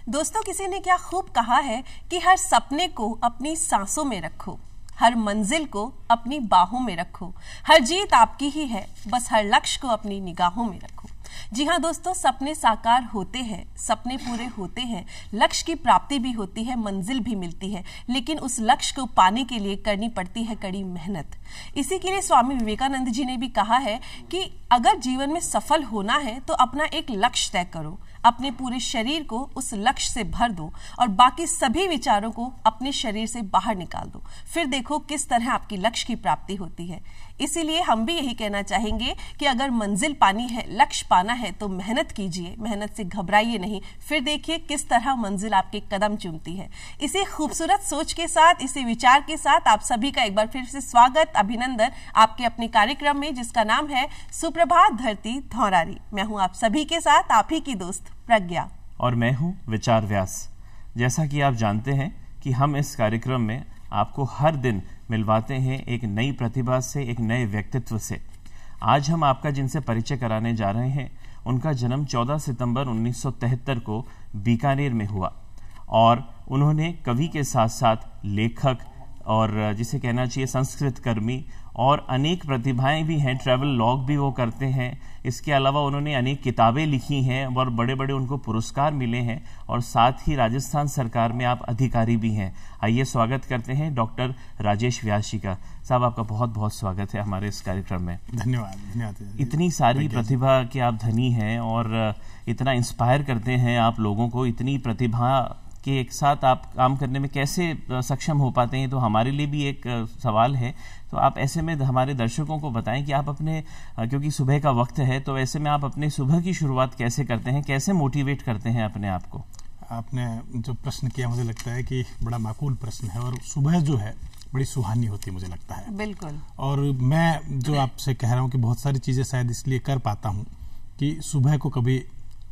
दोस्तों, किसी ने क्या खूब कहा है कि हर सपने को अपनी सांसों में रखो, हर मंजिल को अपनी बाहों में रखो, हर जीत आपकी ही है, बस हर लक्ष्य को अपनी निगाहों में रखो। जी हाँ दोस्तों, सपने साकार होते हैं, सपने पूरे होते हैं, लक्ष्य की प्राप्ति भी होती है, मंजिल भी मिलती है, लेकिन उस लक्ष्य को पाने के लिए करनी पड़ती है कड़ी मेहनत। इसी के लिए स्वामी विवेकानंद जी ने भी कहा है कि अगर जीवन में सफल होना है तो अपना एक लक्ष्य तय करो, अपने पूरे शरीर को उस लक्ष्य से भर दो और बाकी सभी विचारों को अपने शरीर से बाहर निकाल दो, फिर देखो किस तरह आपकी लक्ष्य की प्राप्ति होती है। इसीलिए हम भी यही कहना चाहेंगे कि अगर मंजिल पानी है, लक्ष्य पाना है तो मेहनत कीजिए, मेहनत से घबराइए नहीं, फिर देखिए किस तरह मंजिल आपके कदम चूमती है। इसी खूबसूरत सोच के साथ, इसी विचार के साथ आप सभी का एक बार फिर से स्वागत, अभिनंदन आपके अपने कार्यक्रम में जिसका नाम है सुप्रभात धरती धौरारी। मैं हूं आप सभी के साथ आप ही की दोस्त प्रज्ञा और मैं हूं विचार व्यास। जैसा कि आप जानते हैं कि हम इस कार्यक्रम में आपको हर दिन मिलवाते हैं एक नई प्रतिभा से, एक नए व्यक्तित्व से। आज हम आपका जिनसे परिचय कराने जा रहे हैं उनका जन्म 14 सितंबर 1973 को बीकानेर में हुआ और उन्होंने कवि के साथ साथ लेखक और जिसे कहना चाहिए संस्कृत कर्मी और अनेक प्रतिभाएं भी हैं, ट्रैवल लॉग भी वो करते हैं। इसके अलावा उन्होंने अनेक किताबें लिखी हैं और बड़े बड़े उनको पुरस्कार मिले हैं और साथ ही राजस्थान सरकार में आप अधिकारी भी हैं। आइए स्वागत करते हैं डॉक्टर राजेश व्यास जी का। साहब, आपका बहुत बहुत स्वागत है हमारे इस कार्यक्रम में। धन्यवाद। इतनी सारी प्रतिभा के आप धनी हैं और इतना इंस्पायर करते हैं आप लोगों को, इतनी प्रतिभा के एक साथ आप काम करने में कैसे सक्षम हो पाते हैं, तो हमारे लिए भी एक सवाल है। तो आप ऐसे में हमारे दर्शकों को बताएं कि आप अपने, क्योंकि सुबह का वक्त है, तो ऐसे में आप अपने सुबह की शुरुआत कैसे करते हैं, कैसे मोटिवेट करते हैं अपने आप को? आपने जो प्रश्न किया मुझे लगता है कि बड़ा माकूल प्रश्न है और सुबह जो है बड़ी सुहानी होती है मुझे लगता है। बिल्कुल। और मैं जो आपसे कह रहा हूँ कि बहुत सारी चीज़ें शायद इसलिए कर पाता हूँ कि सुबह को कभी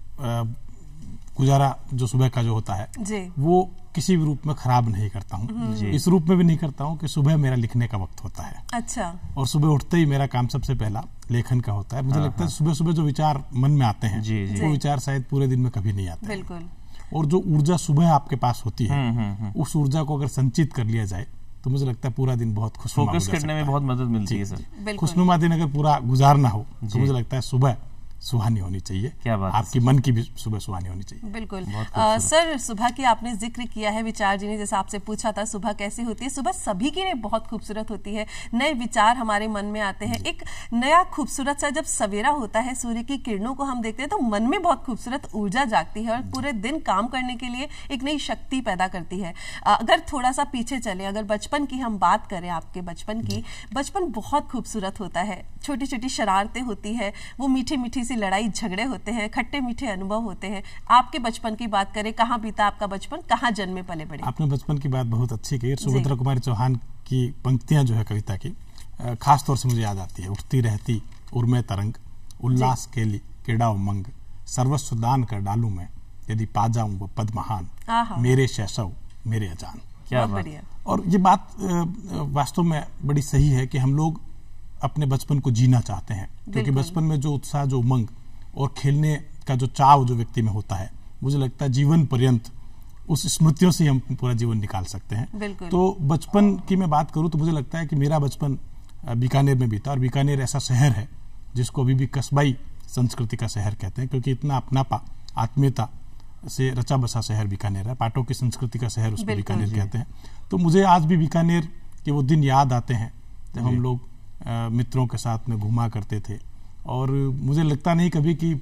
गुजारा जो सुबह का जो होता है वो किसी भी रूप में खराब नहीं करता हूँ। इस रूप में भी नहीं करता हूँ कि सुबह मेरा लिखने का वक्त होता है। अच्छा। और सुबह उठते ही मेरा काम सबसे पहला लेखन का होता है। मुझे लगता है सुबह सुबह जो विचार मन में आते हैं वो विचार शायद पूरे दिन में कभी नहीं आते। बिल्कुल। और जो ऊर्जा सुबह आपके पास होती है उस ऊर्जा को अगर संचित कर लिया जाए तो मुझे लगता है पूरा दिन बहुत खुशनुमा फोकस करने में बहुत मदद मिलती है सर। खुशनुमा दिन अगर पूरा गुजारना हो तो मुझे लगता है सुबह सुहानी होनी चाहिए। क्या बात, आपकी मन की भी सुबह सुहानी होनी चाहिए। बिल्कुल। सर, सुबह की आपने जिक्र किया है, विचार जी ने जैसा आपसे पूछा था सुबह कैसी होती है, सुबह सभी के लिए बहुत खूबसूरत होती है। नए विचार हमारे मन में आते हैं, एक नया खूबसूरत सा जब सवेरा होता है, सूर्य की किरणों को हम देखते हैं तो मन में बहुत खूबसूरत ऊर्जा जागती है और पूरे दिन काम करने के लिए एक नई शक्ति पैदा करती है। अगर थोड़ा सा पीछे चले, अगर बचपन की हम बात करें, आपके बचपन की, बचपन बहुत खूबसूरत होता है। छोटी छोटी शरारतें होती है, वो मीठी मीठी लड़ाई झगड़े होते हैं, खट्टे मीठे अनुभव होते हैं। आपके बचपन की बात करें, कहाँ बीता आपका बचपन, कहाँ जन्मे पले बड़े? आपने बचपन की बात बहुत अच्छी की। सुभद्रा कुमारी चौहान की पंक्तियां जो है कविता की खास तौर से मुझे याद आती है। उठती रहती उर्मे तरंग, उल्लास केली केड़ा उमंग, सर्वस्व दान कर डालू मैं, यदि पा जाऊं वो पद महान, मेरे शैशव मेरे अजान। क्या बात। और ये बात वास्तव में बड़ी सही है कि हम लोग अपने बचपन को जीना चाहते हैं, क्योंकि बचपन में जो उत्साह, जो उमंग और खेलने का जो चाव जो व्यक्ति में होता है, मुझे लगता है जीवन पर्यंत उस स्मृतियों से हम पूरा जीवन निकाल सकते हैं। तो बचपन की मैं बात करूं तो मुझे लगता है कि मेरा बचपन बीकानेर में बीता। और बीकानेर ऐसा शहर है जिसको अभी भी कस्बाई संस्कृति का शहर कहते हैं, क्योंकि इतना अपनापा, आत्मीयता से रचा बसा शहर बीकानेर है। पाटों की संस्कृति का शहर उसको बीकानेर कहते हैं। तो मुझे आज भी बीकानेर के वो दिन याद आते हैं जब हम लोग मित्रों के साथ में घूमा करते थे। और मुझे लगता नहीं कभी कि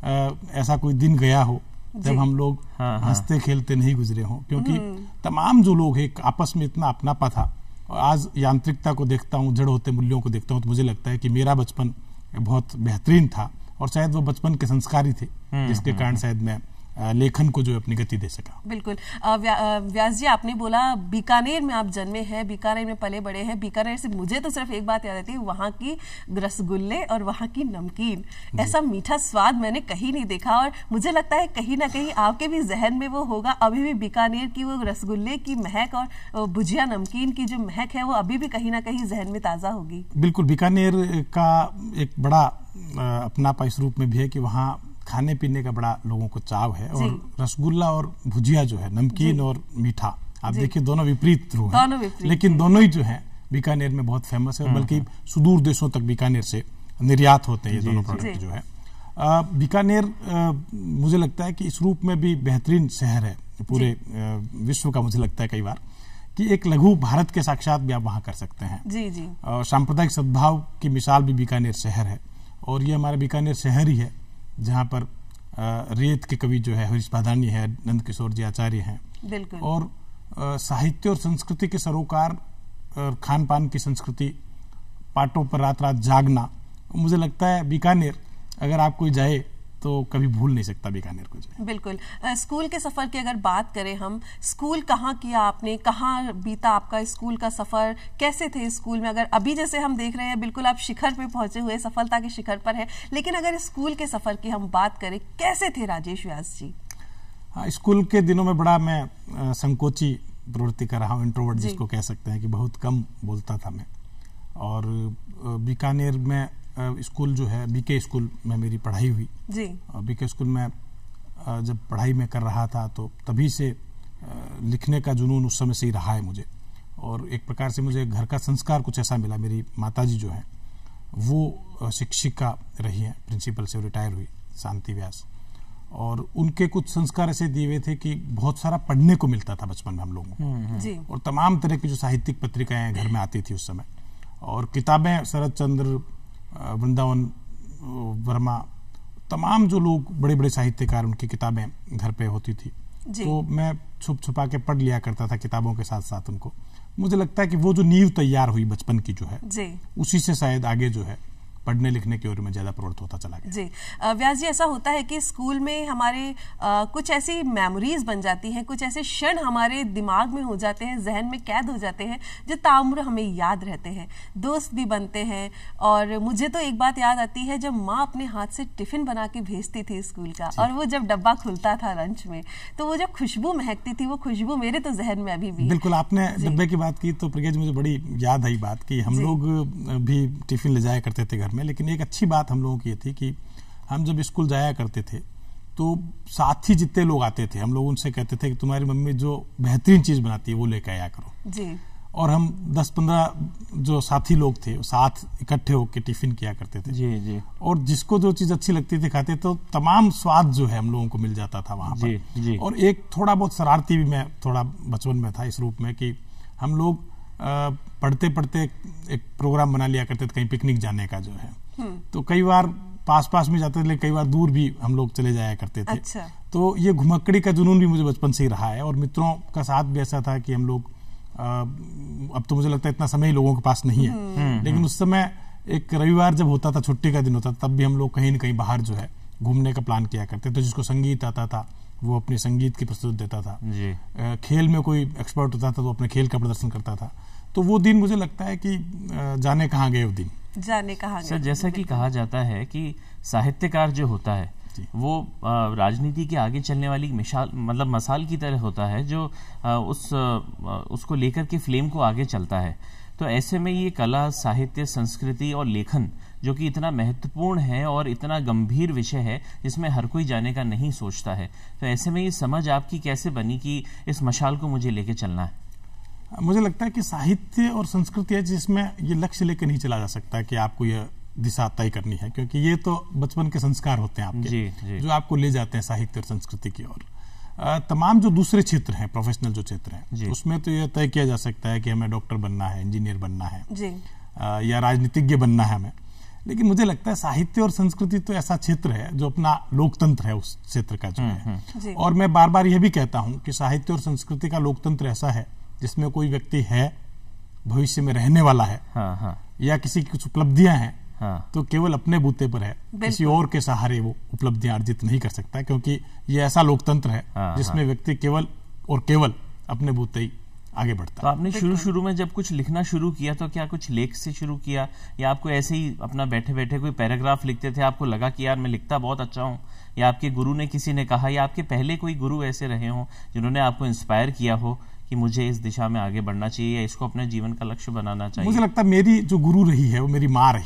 ऐसा कोई दिन गया हो जब हम लोग हंसते खेलते नहीं गुजरे हों, क्योंकि तमाम जो लोग हैं आपस में इतना अपनापा था। और आज यांत्रिकता को देखता हूँ, जड़ होते मूल्यों को देखता हूँ तो मुझे लगता है कि मेरा बचपन बहुत बेहतरीन था और शायद वो बचपन के संस्कारी थे जिसके कारण शायद मैं लेखन को जो अपनी गति दे सका। बिल्कुल। व्यास जी, आपने बोला बीकानेर में आप जन्मे हैं, बीकानेर में पले बड़े हैं। बीकानेर से मुझे तो सिर्फ एक बात याद आती है, वहाँ की रसगुल्ले और वहाँ की नमकीन। ऐसा मीठा स्वाद मैंने कहीं नहीं देखा और मुझे लगता है कहीं ना कहीं आपके भी जहन में वो होगा। अभी भी बीकानेर की वो रसगुल्ले की महक और भुजिया नमकीन की जो महक है वो अभी भी कहीं ना कहीं जहन में ताज़ा होगी। बिल्कुल। बीकानेर का एक बड़ा अपनापा इस रूप में भी है कि वहाँ खाने पीने का बड़ा लोगों को चाव है, और रसगुल्ला और भुजिया जो है, नमकीन और मीठा, आप देखिए दोनों विपरीत ध्रुव हैं, लेकिन दोनों ही जो है बीकानेर में बहुत फेमस है, और बल्कि सुदूर देशों तक बीकानेर से निर्यात होते हैं ये दोनों प्रोडक्ट जो है। बीकानेर मुझे लगता है कि इस रूप में भी बेहतरीन शहर है पूरे विश्व का, मुझे लगता है कई बार कि एक लघु भारत के साक्षात भी आप वहां कर सकते हैं। जी जी। सांप्रदायिक सद्भाव की मिसाल भी बीकानेर शहर है, और ये हमारा बीकानेर शहर ही है जहां पर रेत के कवि जो है हरीश भादानी है, नंद किशोर जी आचार्य हैं, बिल्कुल, और साहित्य और संस्कृति के सरोकार, खान पान की संस्कृति, पाटों पर रात रात जागना। मुझे लगता है बीकानेर अगर आप कोई जाए तो कभी भूल नहीं सकता बीकानेर को जाए। बिल्कुल। स्कूल के सफर की अगर बात करें हम, स्कूल कहाँ किया आपने, कहाँ बीता आपका स्कूल का सफर, कैसे थे स्कूल में? अगर अभी जैसे हम देख रहे हैं बिल्कुल आप शिखर पे पहुंचे हुए, सफलता के शिखर पर है, लेकिन अगर स्कूल के सफर की हम बात करें, कैसे थे राजेश व्यास जी? हाँ, स्कूल के दिनों में बड़ा मैं संकोची प्रवृत्ति कर रहा हूँ, इंट्रोवर्ट जिसको कह सकते हैं, कि बहुत कम बोलता था मैं। और बीकानेर में स्कूल जो है, बीके स्कूल में मेरी पढ़ाई हुई जी। और बीके स्कूल में जब पढ़ाई में कर रहा था तो तभी से लिखने का जुनून उस समय से ही रहा है मुझे, और एक प्रकार से मुझे घर का संस्कार कुछ ऐसा मिला। मेरी माताजी जो है वो शिक्षिका रही हैं, प्रिंसिपल से रिटायर हुई, शांति व्यास, और उनके कुछ संस्कार ऐसे दिए हुए थे कि बहुत सारा पढ़ने को मिलता था बचपन में हम लोगों को, और तमाम तरह की जो साहित्यिक पत्रिकाएं घर में आती थी उस समय, और किताबें शरद चंद्र, वृंदावन वर्मा, तमाम जो लोग बड़े बड़े साहित्यकार, उनकी किताबें घर पे होती थी, तो मैं छुप छुपा के पढ़ लिया करता था किताबों के साथ साथ उनको। मुझे लगता है कि वो जो नींव तैयार हुई बचपन की जो है, उसी से शायद आगे जो है पढ़ने लिखने की ओर में ज्यादा प्रवृत्त होता चला गया। जी व्यास जी, ऐसा होता है कि स्कूल में हमारे कुछ ऐसी मेमोरीज बन जाती हैं, कुछ ऐसे क्षण हमारे दिमाग में हो जाते हैं, जहन में कैद हो जाते हैं, जो ताउम्र हमें याद रहते हैं, दोस्त भी बनते हैं। और मुझे तो एक बात याद आती है, जब माँ अपने हाथ से टिफिन बना के भेजती थी स्कूल का, और वो जब डब्बा खुलता था लंच में, तो वो जो खुशबू महकती थी, वो खुशबू मेरे तो जहन में अभी भी। बिल्कुल, आपने डब्बे की बात की तो प्रियज मुझे बड़ी याद आई बात कि हम लोग भी टिफिन ले जाया करते थे घर में, लेकिन एक अच्छी बात हम लोगों की ये थी कि हम जब स्कूल जाया करते थे तो साथ ही जितने लोग आते थे हम लोग उनसे कहते थे कि तुम्हारी मम्मी जो बेहतरीन चीज बनाती है वो लेकर आया करो जी। और हम 10-15 जो साथी लोग थे साथ इकट्ठे होकर टिफिन किया करते थे जी जी। और जिसको जो चीज अच्छी लगती थी खाते, तो तमाम स्वाद जो है हम लोगों को मिल जाता था वहां पर जी। और एक थोड़ा बहुत शरारती भी मैं थोड़ा बचपन में था इस रूप में कि हम लोग पढ़ते पढ़ते एक प्रोग्राम बना लिया करते थे कहीं पिकनिक जाने का जो है, तो कई बार पास में जाते थे, लेकिन कई बार दूर भी हम लोग चले जाया करते थे। अच्छा। तो ये घुमक्कड़ी का जुनून भी मुझे बचपन से ही रहा है, और मित्रों का साथ भी ऐसा था कि हम लोग अब तो मुझे लगता है इतना समय ही लोगों के पास नहीं है, लेकिन उस समय एक रविवार जब होता था, छुट्टी का दिन होता था, तब भी हम लोग कहीं न कहीं बाहर जो है घूमने का प्लान किया करते थे। जिसको संगीत आता था वो अपने संगीत की प्रस्तुति देता था जी। खेल में कोई एक्सपर्ट होता था तो अपने खेल का प्रदर्शन करता था। तो वो दिन मुझे लगता है कि जाने कहाँ गए वो दिन, जाने कहाँ गए। सर, जैसा कि कहा जाता है कि साहित्यकार जो होता है वो राजनीति के आगे चलने वाली मिसाल, मतलब मसाल की तरह होता है, जो उसको लेकर के फ्लेम को आगे चलता है। तो ऐसे में ये कला, साहित्य, संस्कृति और लेखन जो कि इतना महत्वपूर्ण है और इतना गंभीर विषय है जिसमें हर कोई जाने का नहीं सोचता है, तो ऐसे में ये समझ आपकी कैसे बनी कि इस मशाल को मुझे लेके चलना है? मुझे लगता है कि साहित्य और संस्कृति है जिसमें ये लक्ष्य लेकर नहीं चला जा सकता कि आपको यह दिशा तय करनी है, क्योंकि ये तो बचपन के संस्कार होते हैं आपके जी। जो आपको ले जाते हैं साहित्य और संस्कृति की ओर। तमाम जो दूसरे क्षेत्र हैं, प्रोफेशनल जो क्षेत्र हैं, उसमें तो यह तय किया जा सकता है कि हमें डॉक्टर बनना है, इंजीनियर बनना है जी। या राजनीतिज्ञ बनना है हमें। लेकिन मुझे लगता है साहित्य और संस्कृति तो ऐसा क्षेत्र है जो अपना लोकतंत्र है उस क्षेत्र का जो है। और मैं बार बार यह भी कहता हूं कि साहित्य और संस्कृति का लोकतंत्र ऐसा है जिसमें कोई व्यक्ति है, भविष्य में रहने वाला है, या किसी की कुछ उपलब्धियां हैं, तो केवल अपने बूते पर है, किसी और के सहारे वो उपलब्धियां अर्जित नहीं कर सकता, क्योंकि ये ऐसा लोकतंत्र है जिसमें व्यक्ति केवल और केवल अपने बूते ही आगे बढ़ता है। तो आपने शुरू में जब कुछ लिखना शुरू किया तो क्या कुछ लेख से शुरू किया, या आपको ऐसे ही अपना बैठे बैठे कोई पैराग्राफ लिखते थे, आपको लगा कि यार मैं लिखता बहुत अच्छा हूँ, या आपके गुरु ने, किसी ने कहा, या आपके पहले कोई गुरु ऐसे रहे हों जिन्होंने आपको इंस्पायर किया हो कि मुझे इस दिशा में आगे बढ़ना चाहिए या इसको अपने जीवन का लक्ष्य बनाना चाहिए? मुझे लगता है मेरी जो गुरु रही है वो मेरी माँ रही है।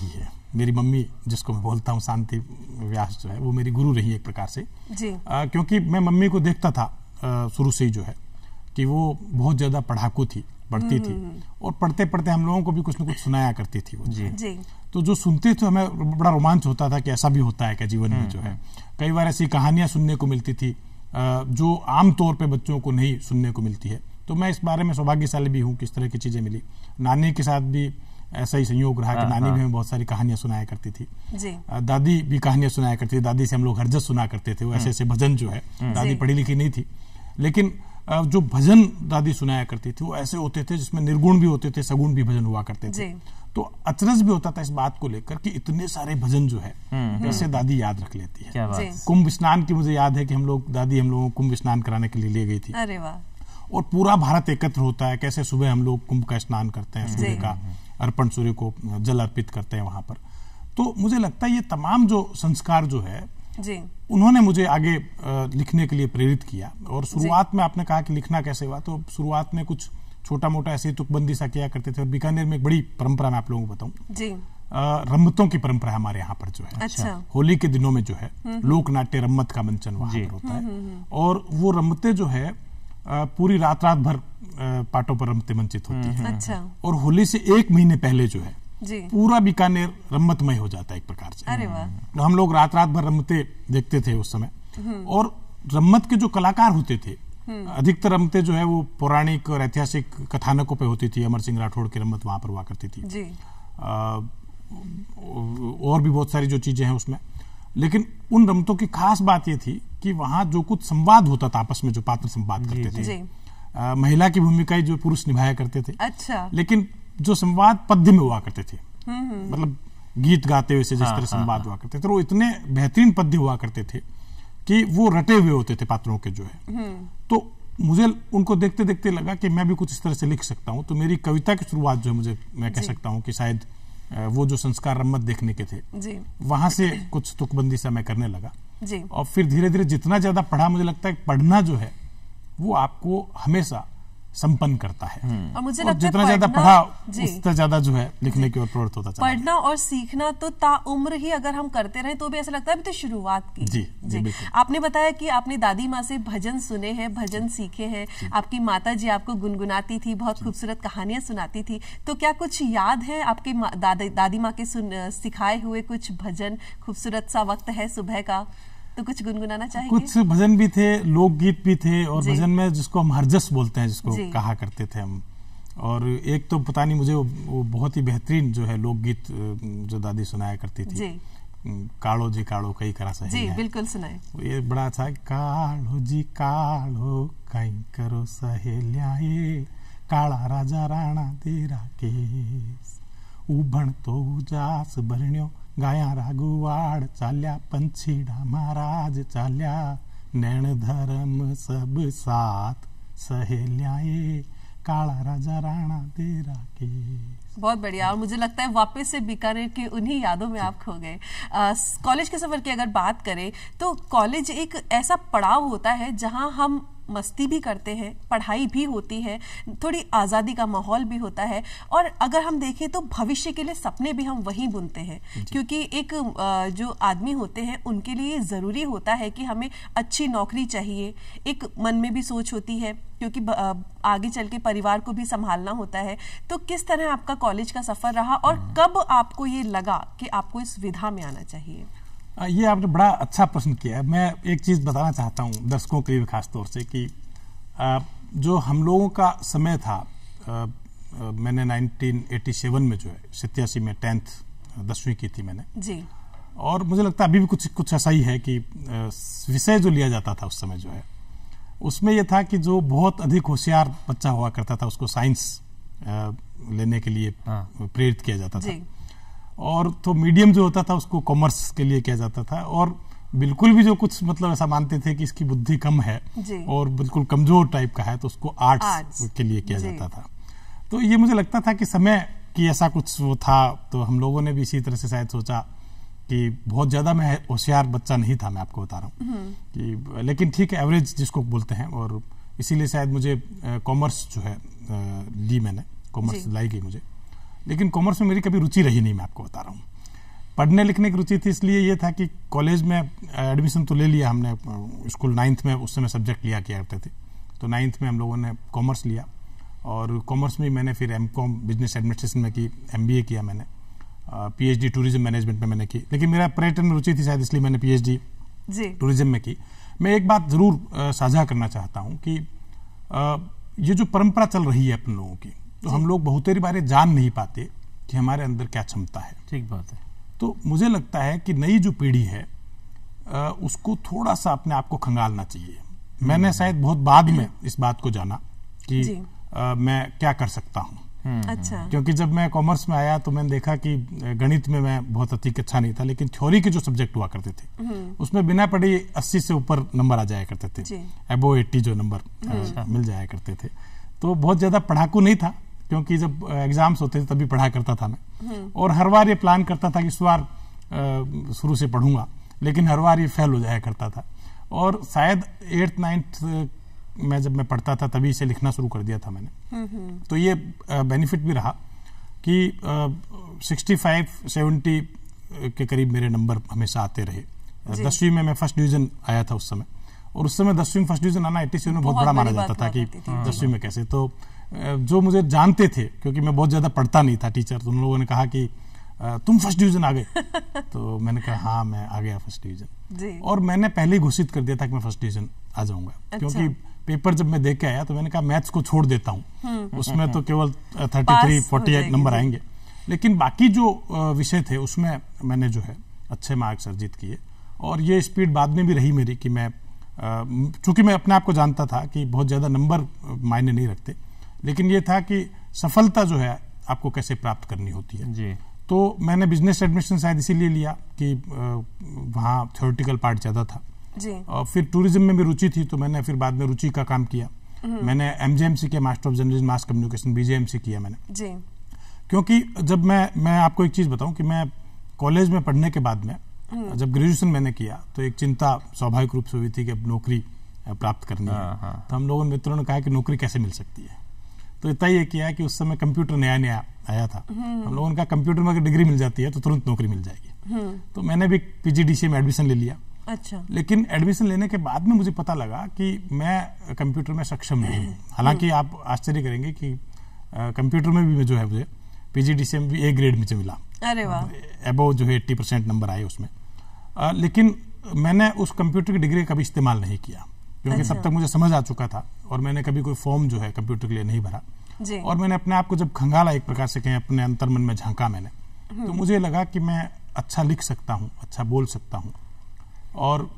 मेरी मम्मी जिसको मैं बोलता हूँ शांति व्यास जो है, वो मेरी गुरु रही एक प्रकार से जी। क्योंकि मैं मम्मी को देखता था शुरू से ही जो है कि वो बहुत ज्यादा पढ़ाकू थी, पढ़ती थी और पढ़ते पढ़ते हम लोगों को भी कुछ न कुछ सुनाया करती थी वो जी। तो जो सुनते थे हमें बड़ा रोमांच होता था कि ऐसा भी होता है क्या जीवन में जो है। कई बार ऐसी कहानियां सुनने को मिलती थी जो आमतौर पे बच्चों को नहीं सुनने को मिलती है। तो मैं इस बारे में सौभाग्यशाली भी हूँ कि इस तरह की चीजें मिली। नानी के साथ भी ऐसा ही संयोग रहा कि नानी भी हमें बहुत सारी कहानियां सुनाया करती थी जी। दादी भी कहानियां सुनाया करती थी। दादी से हम लोग हरजत सुना करते थे, वो ऐसे ऐसे भजन जो है। दादी पढ़ी लिखी नहीं थी, लेकिन जो भजन दादी सुनाया करती थी वो ऐसे होते थे जिसमें निर्गुण भी होते थे, सगुण भी भजन हुआ करते थे। तो अचरज भी होता था इस बात को लेकर कि इतने सारे भजन जो है कैसे दादी याद रख लेती है। कुंभ स्नान की मुझे याद है कि दादी हम लोगों को कुंभ स्नान कराने के लिए ले गई थी। अरे वाह। और पूरा भारत एकत्र होता है, कैसे सुबह हम लोग कुंभ का स्नान करते हैं, सूर्य का अर्पण, सूर्य को जल अर्पित करते हैं वहां पर। तो मुझे लगता है ये तमाम जो संस्कार जो है जी, उन्होंने मुझे आगे लिखने के लिए प्रेरित किया। और शुरुआत में आपने कहा कि लिखना कैसे हुआ, तो शुरुआत में कुछ छोटा मोटा ऐसे तुकबंदी सा किया करते थे। और बीकानेर में एक बड़ी परंपरा मैं आप लोगों को बताऊं जी, रम्मतों की परंपरा हमारे यहाँ पर जो है। अच्छा। होली के दिनों में जो है लोक नाट्य रम्मत का मंचन वहां पर होता है। और वो रम्मतें जो है पूरी रात भर पाटों पर रम्मतें मंचित होती है। अच्छा। और होली से 1 महीने पहले जो है जी, पूरा बीकानेर रम्मतमय हो जाता है एक प्रकार से। अरे वाह। तो हम लोग रात भर रम्मतें देखते थे उस समय। और रम्मत के जो कलाकार होते थे, अधिकतर रम्मतें जो है वो पौराणिक और ऐतिहासिक कथानकों पे होती थी। अमर सिंह राठौड़ की रम्मत वहां पर हुआ करती थी जी। और भी बहुत सारी जो चीजें हैं उसमें। लेकिन उन रम्मतों की खास बात ये थी कि वहां जो कुछ संवाद होता था आपस में, जो पात्र संवाद करते थे, महिला की भूमिका जो पुरुष निभाया करते थे। अच्छा। लेकिन जो संवाद पद्य में हुआ करते थे, मतलब गीत गाते हुए से जिस तरह संवाद हुआ करते थे, वो इतने बेहतरीन पद्य हुआ करते थे कि वो रटे हुए होते थे पात्रों के जो है। तो मुझे उनको देखते देखते लगा कि मैं भी कुछ इस तरह से लिख सकता हूँ। तो मेरी कविता की शुरुआत जो है मैं कह सकता हूँ कि शायद वो जो संस्कार रम्मत देखने के थे जी, वहां से कुछ तुकबंदी सा मैं करने लगा जी। और फिर धीरे धीरे जितना ज्यादा पढ़ा, मुझे लगता है पढ़ना जो है वो आपको हमेशा संपन्न करता है। और मुझे और लगता है जितना ज्यादा पढ़ा उतना ज्यादा जो है लिखने की ओर प्रवृत्त होता चला। पढ़ना और सीखना तो ताउम्र ही अगर हम करते रहे तो भी ऐसा लगता है अभी तो शुरुआत की। जी, जी, जी। आपने बताया कि आपने दादी माँ से भजन सुने हैं, भजन सीखे हैं। आपकी माता जी आपको गुनगुनाती थी, बहुत खूबसूरत कहानियां सुनाती थी। तो क्या कुछ याद है आपके दादी माँ के सिखाए हुए कुछ भजन? खूबसूरत सा वक्त है सुबह का, तो कुछ गुनगुनाना चाहेंगे? कुछ भजन भी थे, लोकगीत भी थे। और भजन में जिसको हम हरजस बोलते हैं, जिसको कहा करते थे हम। और एक तो पता नहीं मुझे वो बहुत ही बेहतरीन जो है लोकगीत जो दादी सुनाया करती थी जी। कालो जी कालो कई करा सही जी, बिल्कुल सुनाए। ये बड़ा अच्छा है। कालो जी कालो कई करो सहेलिया, काला राजा राणा तेरा केस, उभण तो उजास भरण्यो गाया रागुवाड़ चाल्या, पंछीड़ा महाराज चाल्या, नैण धर्म सब साथ सहेलियाए, काला राजा राणा तेरा केस। बहुत बढ़िया। और मुझे लगता है वापस से बीकानेर के उन्हीं यादों में आप खो गए। कॉलेज के सफर की अगर बात करें तो कॉलेज एक ऐसा पड़ाव होता है जहां हम मस्ती भी करते हैं, पढ़ाई भी होती है, थोड़ी आज़ादी का माहौल भी होता है। और अगर हम देखें तो भविष्य के लिए सपने भी हम वहीं बुनते हैं, क्योंकि एक जो आदमी होते हैं उनके लिए ज़रूरी होता है कि हमें अच्छी नौकरी चाहिए। एक मन में भी सोच होती है क्योंकि आगे चल के परिवार को भी संभालना होता है। तो किस तरह आपका कॉलेज का सफ़र रहा और कब आपको ये लगा कि आपको इस विधा में आना चाहिए? ये आपने बड़ा अच्छा प्रश्न किया है। मैं एक चीज बताना चाहता हूँ दर्शकों के लिए खास तौर से कि जो हम लोगों का समय था, मैंने 1987 में जो है 87 में 10वीं की थी मैंने जी। और मुझे लगता है अभी भी कुछ ऐसा ही है कि विषय जो लिया जाता था उस समय जो है उसमें यह था कि जो बहुत अधिक होशियार बच्चा हुआ करता था उसको साइंस लेने के लिए प्रेरित किया जाता था। और तो मीडियम जो होता था उसको कॉमर्स के लिए किया जाता था। और बिल्कुल भी जो कुछ मतलब ऐसा मानते थे कि इसकी बुद्धि कम है और बिल्कुल कमजोर टाइप का है तो उसको आर्ट्स के लिए किया जाता था। तो ये मुझे लगता था कि समय की ऐसा कुछ वो था। तो हम लोगों ने भी इसी तरह से शायद सोचा कि बहुत ज्यादा मैं होशियार बच्चा नहीं था, मैं आपको बता रहा हूँ कि, लेकिन ठीक है, एवरेज जिसको बोलते हैं। और इसीलिए शायद मुझे कॉमर्स जो है ली मैंने, कॉमर्स लाई गई मुझे। लेकिन कॉमर्स में मेरी कभी रुचि रही नहीं, मैं आपको बता रहा हूँ। पढ़ने लिखने की रुचि थी, इसलिए ये था कि कॉलेज में एडमिशन तो ले लिया हमने, स्कूल 9th में उस समय सब्जेक्ट लिया किया करते थे, तो 9th में हम लोगों ने कॉमर्स लिया और कॉमर्स में मैंने फिर M.Com बिजनेस एडमिनिस्ट्रेशन में की, MBA किया मैंने, PhD टूरिज्म मैनेजमेंट में मैंने की, लेकिन मेरा पर्यटन में रुचि थी शायद इसलिए मैंने PhD टूरिज्म में की। मैं एक बात जरूर साझा करना चाहता हूँ कि ये जो परंपरा चल रही है अपन लोगों की, तो हम लोग बहुतेरी बारे जान नहीं पाते कि हमारे अंदर क्या क्षमता है। ठीक बात है। तो मुझे लगता है कि नई जो पीढ़ी है उसको थोड़ा सा अपने आप को खंगालना चाहिए। मैंने शायद बहुत बाद में इस बात को जाना कि मैं क्या कर सकता हूँ। अच्छा। क्योंकि जब मैं कॉमर्स में आया तो मैंने देखा कि गणित में मैं बहुत अधिक अच्छा नहीं था, लेकिन थ्योरी के जो सब्जेक्ट हुआ करते थे उसमें बिना पढ़े 80 से ऊपर नंबर आ जाया करते थे, अबोव 80 जो नंबर मिल जाया करते थे। तो बहुत ज्यादा पढ़ाकू नहीं था, क्योंकि जब एग्जाम्स होते थे तभी पढ़ा करता था मैं, और हर बार ये प्लान करता था कि इस बार शुरू से पढ़ूंगा, लेकिन हर बार ये फेल हो जाया करता था। और शायद 8th 9th में जब मैं पढ़ता था तभी इसे लिखना शुरू कर दिया था मैंने। तो ये बेनिफिट भी रहा कि 65-70 के करीब मेरे नंबर हमेशा आते रहे। 10वीं में मैं फर्स्ट डिवीजन आया था उस समय, और उस समय 10वीं में फर्स्ट डिवीजन आना 87 में बहुत बड़ा माना जाता था कि 10वीं में कैसे। तो जो मुझे जानते थे, क्योंकि मैं बहुत ज्यादा पढ़ता नहीं था, टीचर, तो उन लोगों ने कहा कि तुम फर्स्ट डिवीजन आ गए। तो मैंने कहा हाँ मैं आ गया फर्स्ट डिवीजन, और मैंने पहले ही घोषित कर दिया था कि मैं फर्स्ट डिवीजन आ जाऊंगा। अच्छा। क्योंकि पेपर जब मैं देख के आया तो मैंने कहा मैथ्स को छोड़ देता हूँ, उसमें तो केवल 33-40 नंबर आएंगे, लेकिन बाकी जो विषय थे उसमें मैंने जो है अच्छे मार्क्स अर्जित किए। और ये स्पीड बाद में भी रही मेरी कि मैं चूंकि मैं अपने आप को जानता था कि बहुत ज्यादा नंबर मायने नहीं रखते, लेकिन ये था कि सफलता जो है आपको कैसे प्राप्त करनी होती है जी। तो मैंने बिजनेस एडमिनिस्ट्रेशन शायद इसीलिए लिया कि वहाँ थ्योरेटिकल पार्ट ज्यादा था जी। और फिर टूरिज्म में भी रुचि थी, तो मैंने फिर बाद में रुचि का काम किया। मैंने MJMC किया, master of journalism mass communication, BJMC किया मैंने जी। क्योंकि जब मैं आपको एक चीज बताऊं कि मैं कॉलेज में पढ़ने के बाद में जब ग्रेजुएशन मैंने किया तो एक चिंता स्वाभाविक रूप से हुई थी कि अब नौकरी प्राप्त करनी है। तो हम लोगों मित्रों ने कहा कि नौकरी कैसे मिल सकती है, तो इतना ये किया कि उस समय कंप्यूटर नया आया था। हम लोगों ने कहा कंप्यूटर में अगर डिग्री मिल जाती है तो तुरंत नौकरी मिल जाएगी। तो मैंने भी PGDCA में एडमिशन ले लिया। अच्छा। लेकिन एडमिशन लेने के बाद में मुझे पता लगा कि मैं कंप्यूटर में सक्षम नहीं हूँ। हालांकि आप आश्चर्य करेंगे कि कंप्यूटर में भी जो है मुझे PGDCA में भी A ग्रेड मुझे मिला। अरे वाह। अबोव जो है 80% नंबर आए उसमें। लेकिन मैंने उस कंप्यूटर की डिग्री कभी इस्तेमाल नहीं किया, क्योंकि तब तक मुझे समझ आ चुका था, और मैंने कभी कोई फॉर्म जो है कंप्यूटर के लिए नहीं भरा जी। और मैंने अपने आप को जब खंगाला, एक प्रकार से कहें अपने अंतर्मन में झांका मैंने, तो मुझे लगा कि मैं अच्छा लिख सकता हूँ, अच्छा बोल सकता हूँ, और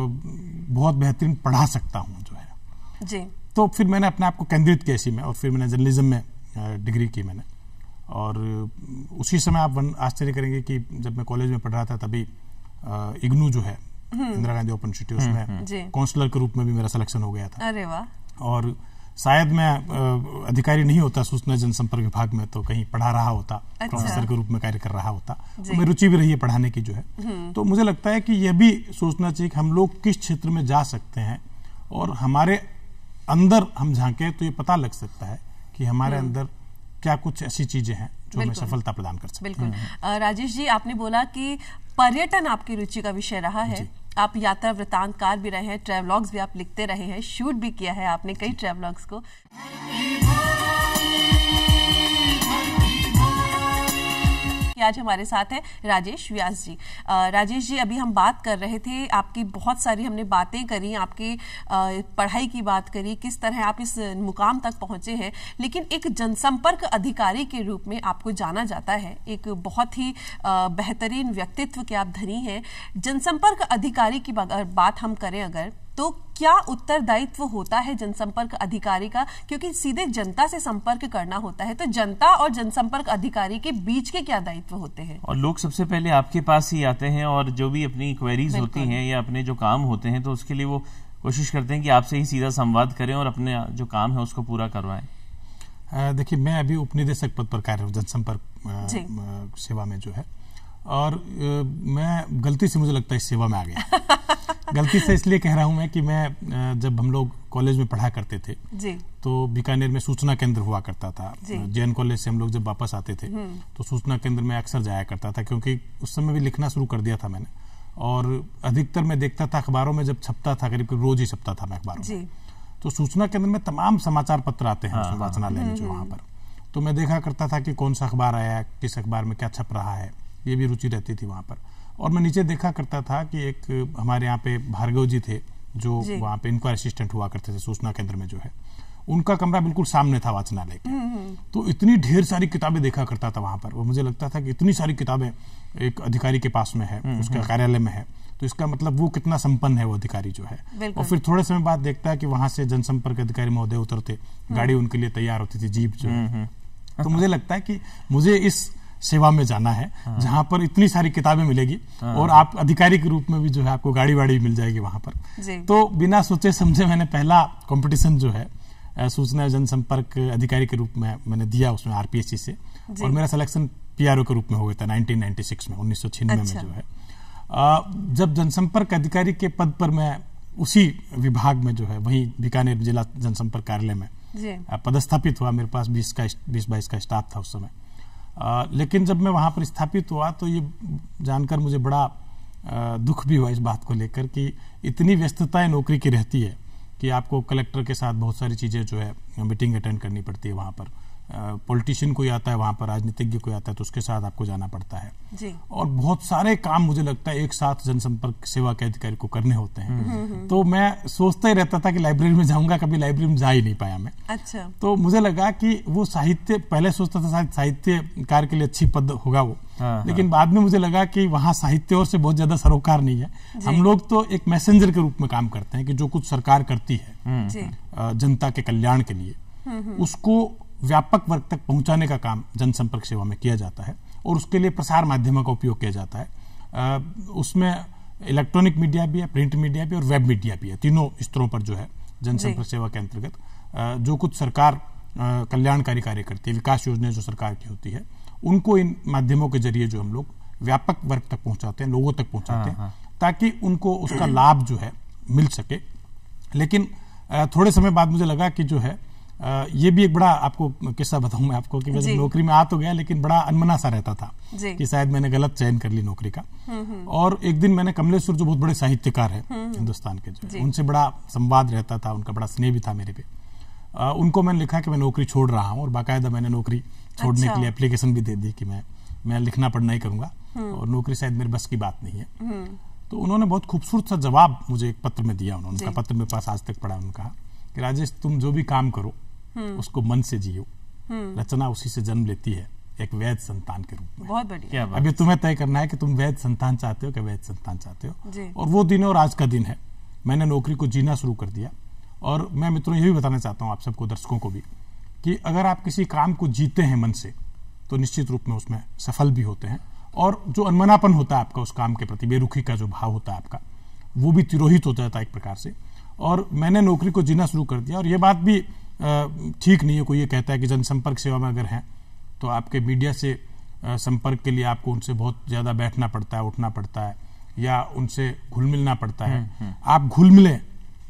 बहुत बेहतरीन पढ़ा सकता हूँ जो है जी। तो फिर मैंने अपने आप को केंद्रित किया इसी में, और फिर मैंने जर्नलिज्म में डिग्री की मैंने। और उसी समय आप आश्चर्य करेंगे कि जब मैं कॉलेज में पढ़ रहा था तभी इग्नू जो है इंदिरा गांधी ओपन यूनिवर्सिटी, उसमें काउंसलर के रूप में भी मेरा सिलेक्शन हो गया था। अरे वाह। और शायद मैं अधिकारी नहीं होता सूचना जनसंपर्क विभाग में, तो कहीं पढ़ा रहा होता, प्रोफेसर के रूप में कार्य कर रहा होता। तो मेरी रुचि भी रही है पढ़ाने की जो है। तो मुझे लगता है कि यह भी सोचना चाहिए कि हम लोग किस क्षेत्र में जा सकते हैं, और हमारे अंदर हम झांके तो ये पता लग सकता है कि हमारे अंदर क्या कुछ ऐसी चीजें हैं जो हमें सफलता प्रदान कर सकती है। बिल्कुल। राजेश जी, आपने बोला कि पर्यटन आपकी रुचि का विषय रहा है। आप यात्रा वृतांतकार भी रहे हैं, ट्रैवलॉग्स भी आप लिखते रहे हैं, शूट भी किया है आपने कई ट्रैवलॉग्स को। आज हमारे साथ है राजेश व्यास जी। राजेश जी, अभी हम बात कर रहे थे, आपकी बहुत सारी हमने बातें करी, आपकी पढ़ाई की बात करी, किस तरह आप इस मुकाम तक पहुंचे हैं, लेकिन एक जनसंपर्क अधिकारी के रूप में आपको जाना जाता है। एक बहुत ही बेहतरीन व्यक्तित्व के आप धनी हैं। जनसंपर्क अधिकारी की बात हम करें अगर, तो क्या उत्तरदायित्व होता है जनसंपर्क अधिकारी का, क्योंकि सीधे जनता से संपर्क करना होता है, तो जनता और जनसंपर्क अधिकारी के बीच के क्या दायित्व होते हैं? और लोग सबसे पहले आपके पास ही आते हैं, और जो भी अपनी क्वेरीज होती हैं या अपने जो काम होते हैं, तो उसके लिए वो कोशिश करते हैं कि आपसे ही सीधा संवाद करें और अपने जो काम है उसको पूरा करवाएं। देखिए, मैं अभी उपनिदेशक पद पर कार्य हूँ जनसंपर्क सेवा में जो है, और मैं गलती से मुझे लगता है इस सेवा में आ गया गलती से इसलिए कह रहा हूं मैं कि मैं जब हम लोग कॉलेज में पढ़ा करते थे जी। तो बीकानेर में सूचना केंद्र हुआ करता था। जैन कॉलेज से हम लोग जब वापस आते थे तो सूचना केंद्र में अक्सर जाया करता था, क्योंकि उस समय भी लिखना शुरू कर दिया था मैंने। और अधिकतर मैं देखता था अखबारों में, जब छपता था करीब रोज ही छपता था मैं अखबारों में, तो सूचना केंद्र में तमाम समाचार पत्र आते हैं उसमें वाचनालय में जो वहां पर। तो मैं देखा करता था कि कौन सा अखबार आया, किस अखबार में क्या छप रहा है, ये भी रुचि रहती थी वहां पर। और मैं नीचे देखा करता था कि एक हमारे यहाँ पे भार्गव जी थे जो वहां पे इंक्वायरी असिस्टेंट हुआ करते थे सूचना केंद्र में जो है, उनका कमरा बिल्कुल सामने था वाचनालय के। तो इतनी ढेर सारी किताबें देखा करता था वहां पर, और मुझे लगता था कि इतनी सारी किताबें एक अधिकारी के पास में है, उसके कार्यालय में है, तो इसका मतलब वो कितना संपन्न है वो अधिकारी जो है। और फिर थोड़े समय बाद देखता है कि वहां से जनसंपर्क अधिकारी महोदय उतरते, गाड़ी उनके लिए तैयार होती थी, जीप जो है। तो मुझे लगता है कि मुझे इस सेवा में जाना है जहां पर इतनी सारी किताबें मिलेगी और आप अधिकारी के रूप में भी जो है आपको गाड़ी वाड़ी मिल जाएगी वहां पर। तो बिना सोचे समझे मैंने पहला कंपटीशन जो है सूचना जनसंपर्क अधिकारी के रूप में मैंने दिया उसमें आरपीएससी से, और मेरा सिलेक्शन पीआरओ के रूप में हो गया था 1996 में, 1996 में जो है। जब जनसंपर्क अधिकारी के पद पर मैं उसी विभाग में जो है वही बीकानेर जिला जनसंपर्क कार्यालय में पदस्थापित हुआ, मेरे पास 20-22 का स्टाफ था उस समय। लेकिन जब मैं वहां पर स्थापित हुआ तो ये जानकर मुझे बड़ा दुख भी हुआ इस बात को लेकर कि इतनी व्यस्तताएं नौकरी की रहती है कि आपको कलेक्टर के साथ बहुत सारी चीजें जो है मीटिंग अटेंड करनी पड़ती है वहां पर। पॉलिटिशियन कोई आता है वहां पर, राजनीतिज्ञ कोई आता है तो उसके साथ आपको जाना पड़ता है जी। और बहुत सारे काम मुझे लगता है एक साथ जनसंपर्क सेवा के अधिकारी को करने होते हैं। तो मैं सोचता ही रहता था कि लाइब्रेरी में जाऊंगा, कभी लाइब्रेरी में जा ही नहीं पाया मैं। अच्छा। तो मुझे लगा कि वो साहित्य, पहले सोचता था शायद साहित्यकार के लिए अच्छी पद होगा वो, लेकिन बाद में मुझे लगा कि वहां साहित्य और से बहुत ज्यादा सरोकार नहीं है। हम लोग तो एक मैसेंजर के रूप में काम करते हैं कि जो कुछ सरकार करती है जनता के कल्याण के लिए, उसको व्यापक वर्ग तक पहुंचाने का काम जनसंपर्क सेवा में किया जाता है, और उसके लिए प्रसार माध्यमों का उपयोग किया जाता है। उसमें इलेक्ट्रॉनिक मीडिया भी है, प्रिंट मीडिया भी और वेब मीडिया भी है, तीनों स्तरों पर जो है जनसंपर्क सेवा के अंतर्गत जो कुछ सरकार कल्याणकारी कार्य करती है, विकास योजनाएं जो सरकार की होती है, उनको इन माध्यमों के जरिए जो हम लोग व्यापक वर्ग तक पहुंचाते हैं, लोगों तक पहुंचाते हैं, ताकि उनको उसका लाभ जो है मिल सके। लेकिन थोड़े समय बाद मुझे लगा कि जो है ये भी एक बड़ा आपको किस्सा बताऊं मैं आपको कि मैं नौकरी में आ तो गया, लेकिन बड़ा अनमना सा रहता था कि शायद मैंने गलत चयन कर ली नौकरी का। और एक दिन मैंने कमलेश्वर जो बहुत बड़े साहित्यकार है हिंदुस्तान के, जो उनसे बड़ा संवाद रहता था, उनका बड़ा स्नेह भी था मेरे पे। उनको मैंने लिखा कि मैं नौकरी छोड़ रहा हूँ, और बाकायदा मैंने नौकरी छोड़ने के लिए एप्लीकेशन भी दे दी कि मैं लिखना पढ़ना ही करूंगा और नौकरी शायद मेरे बस की बात नहीं है। तो उन्होंने बहुत खूबसूरत सा जवाब मुझे एक पत्र में दिया। उनका पत्र मेरे पास आज तक पड़ा। उन्होंने कहा कि राजेश, तुम जो भी काम करो उसको मन से जियो, रचना उसी से जन्म लेती है, एक वैध संतान के रूप में। बहुत बढ़िया। अभी तुम्हें तय करना है कि तुम वैध संतान चाहते हो कि वैध संतान चाहते हो। और वो दिन और आज का दिन है, मैंने नौकरी को जीना शुरू कर दिया। और मैं मित्रों ये भी बताना चाहता हूँ आप सबको, दर्शकों को भी, कि अगर आप किसी काम को जीते हैं मन से तो निश्चित रूप में उसमें सफल भी होते हैं, और जो अनमनापन होता है आपका उस काम के प्रति, बेरुखी का जो भाव होता है आपका, वो भी तिरोहित हो जाता है एक प्रकार से। और मैंने नौकरी को जीना शुरू कर दिया। और ये बात भी ठीक नहीं है, कोई ये कहता है कि जनसंपर्क सेवा में अगर हैं तो आपके मीडिया से संपर्क के लिए आपको उनसे बहुत ज्यादा बैठना पड़ता है, उठना पड़ता है, या उनसे घुल मिलना पड़ता है। आप घुल मिले,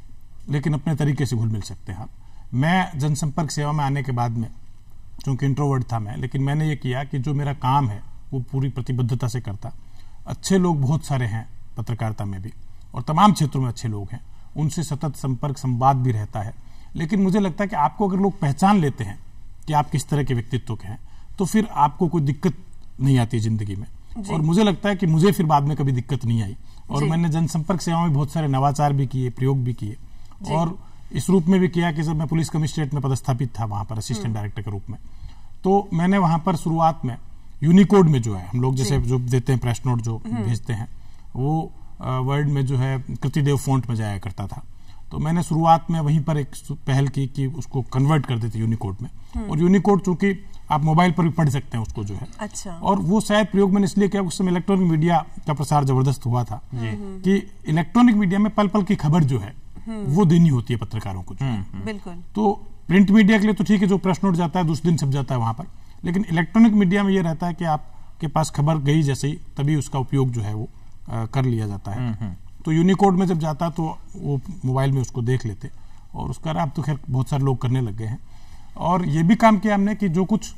लेकिन अपने तरीके से घुल मिल सकते हैं आप। मैं जनसंपर्क सेवा में आने के बाद में, चूंकि इंट्रोवर्ट था मैं, लेकिन मैंने ये किया कि जो मेरा काम है वो पूरी प्रतिबद्धता से करता। अच्छे लोग बहुत सारे हैं पत्रकारिता में भी, और तमाम क्षेत्रों में अच्छे लोग हैं, उनसे सतत संपर्क संवाद भी रहता है। लेकिन मुझे लगता है कि आपको अगर लोग पहचान लेते हैं कि आप किस तरह के व्यक्तित्व के हैं, तो फिर आपको कोई दिक्कत नहीं आती जिंदगी में। और मुझे लगता है कि मुझे फिर बाद में कभी दिक्कत नहीं आई। और मैंने जनसंपर्क सेवा में बहुत सारे नवाचार भी किए, प्रयोग भी किए, और इस रूप में भी किया कि जब मैं पुलिस कमिश्नरेट में पदस्थापित था वहां पर असिस्टेंट डायरेक्टर के रूप में, तो मैंने वहां पर शुरुआत में यूनिकोड में जो है हम लोग जैसे जो देते हैं प्रेस नोट जो भेजते हैं, वो वर्ड में जो है कृतिदेव फॉन्ट में जाया करता था। तो मैंने शुरुआत में वहीं पर एक पहल की कि उसको कन्वर्ट कर देते यूनिकोड में। और यूनिकोड चूंकि आप मोबाइल पर भी पढ़ सकते हैं उसको जो है। अच्छा। और वो शायद प्रयोग मैंने इसलिए किया, उस समय इलेक्ट्रॉनिक मीडिया का प्रसार जबरदस्त हुआ था कि इलेक्ट्रॉनिक मीडिया में पल पल की खबर जो है वो देनी होती है पत्रकारों को। बिल्कुल। तो प्रिंट मीडिया के लिए तो ठीक है, जो प्रेस नोट जाता है दूसरे दिन छप जाता है वहां पर, लेकिन इलेक्ट्रॉनिक मीडिया में ये रहता है कि आपके पास खबर गई जैसे ही तभी उसका उपयोग जो है वो कर लिया जाता है। तो यूनिकोड में जब जाता तो वो मोबाइल में उसको देख लेते, और उसका अब तो खैर बहुत सारे लोग करने लग गए हैं। और ये भी काम किया हमने कि जो कुछ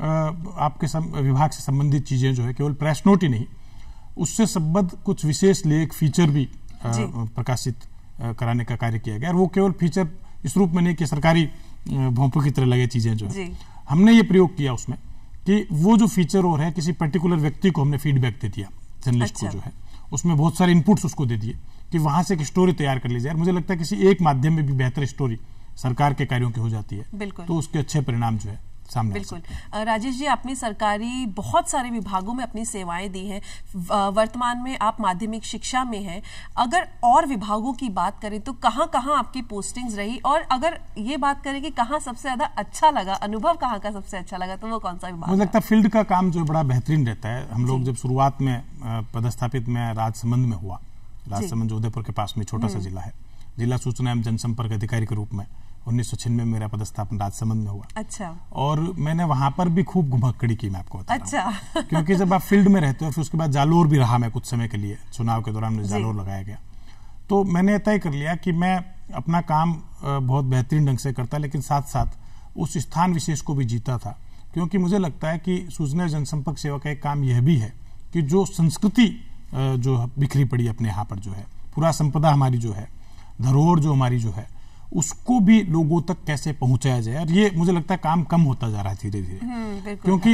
आपके विभाग से संबंधित चीजें जो है, केवल प्रेस नोट ही नहीं, उससे संबद्ध कुछ विशेष लेख, फीचर भी प्रकाशित कराने का कार्य किया गया। और वो केवल फीचर इस रूप में नहीं कि सरकारी भोंपू की तरह लगे चीजें जो है, हमने ये प्रयोग किया उसमें कि वो जो फीचर और है किसी पर्टिकुलर व्यक्ति को हमने फीडबैक दे दिया, जर्नलिस्ट को जो है, उसमें बहुत सारे इनपुट्स उसको दे दिए कि वहां से एक स्टोरी तैयार कर ली जाए। मुझे लगता है किसी एक माध्यम में भी बेहतर स्टोरी सरकार के कार्यों की हो जाती है, तो उसके अच्छे परिणाम जो है सामने। बिल्कुल राजेश जी, आपने सरकारी बहुत सारे विभागों में अपनी सेवाएं दी हैं, वर्तमान में आप माध्यमिक शिक्षा में हैं। अगर और विभागों की बात करें तो कहाँ कहाँ आपकी पोस्टिंग्स रही, और अगर ये बात करें कि कहाँ सबसे ज्यादा अच्छा लगा, अनुभव कहाँ का सबसे अच्छा लगा, तो वो कौन सा विभाग? मुझे लगता है फील्ड का काम जो बड़ा बेहतरीन रहता है। हम लोग जब शुरुआत में पदस्थापित में राजसमंद में हुआ, राजसमंद जो उदयपुर के पास में छोटा सा जिला है, जिला सूचना एवं जनसंपर्क अधिकारी के रूप में 1996 में मेरा पदस्थापन राजसमंद में हुआ। अच्छा। और मैंने वहां पर भी खूब घुमक्कड़ी की, मैं आपको बता रहा हूं। क्योंकि जब आप फील्ड में रहते हो, फिर उसके बाद जालोर भी रहा मैं कुछ समय के लिए, चुनाव के दौरान मुझे जालोर लगाया गया, तो मैंने तय कर लिया कि मैं अपना काम बहुत बेहतरीन ढंग से करता, लेकिन साथ साथ उस स्थान विशेष को भी जीता था। क्योंकि मुझे लगता है कि सूचना जनसंपर्क सेवा का एक काम यह भी है कि जो संस्कृति जो बिखरी पड़ी अपने यहाँ पर जो है, पूरा संपदा हमारी जो है, धरोहर जो हमारी जो है, उसको भी लोगों तक कैसे पहुंचाया जाए। और ये मुझे लगता है काम कम होता जा रहा है धीरे धीरे, क्योंकि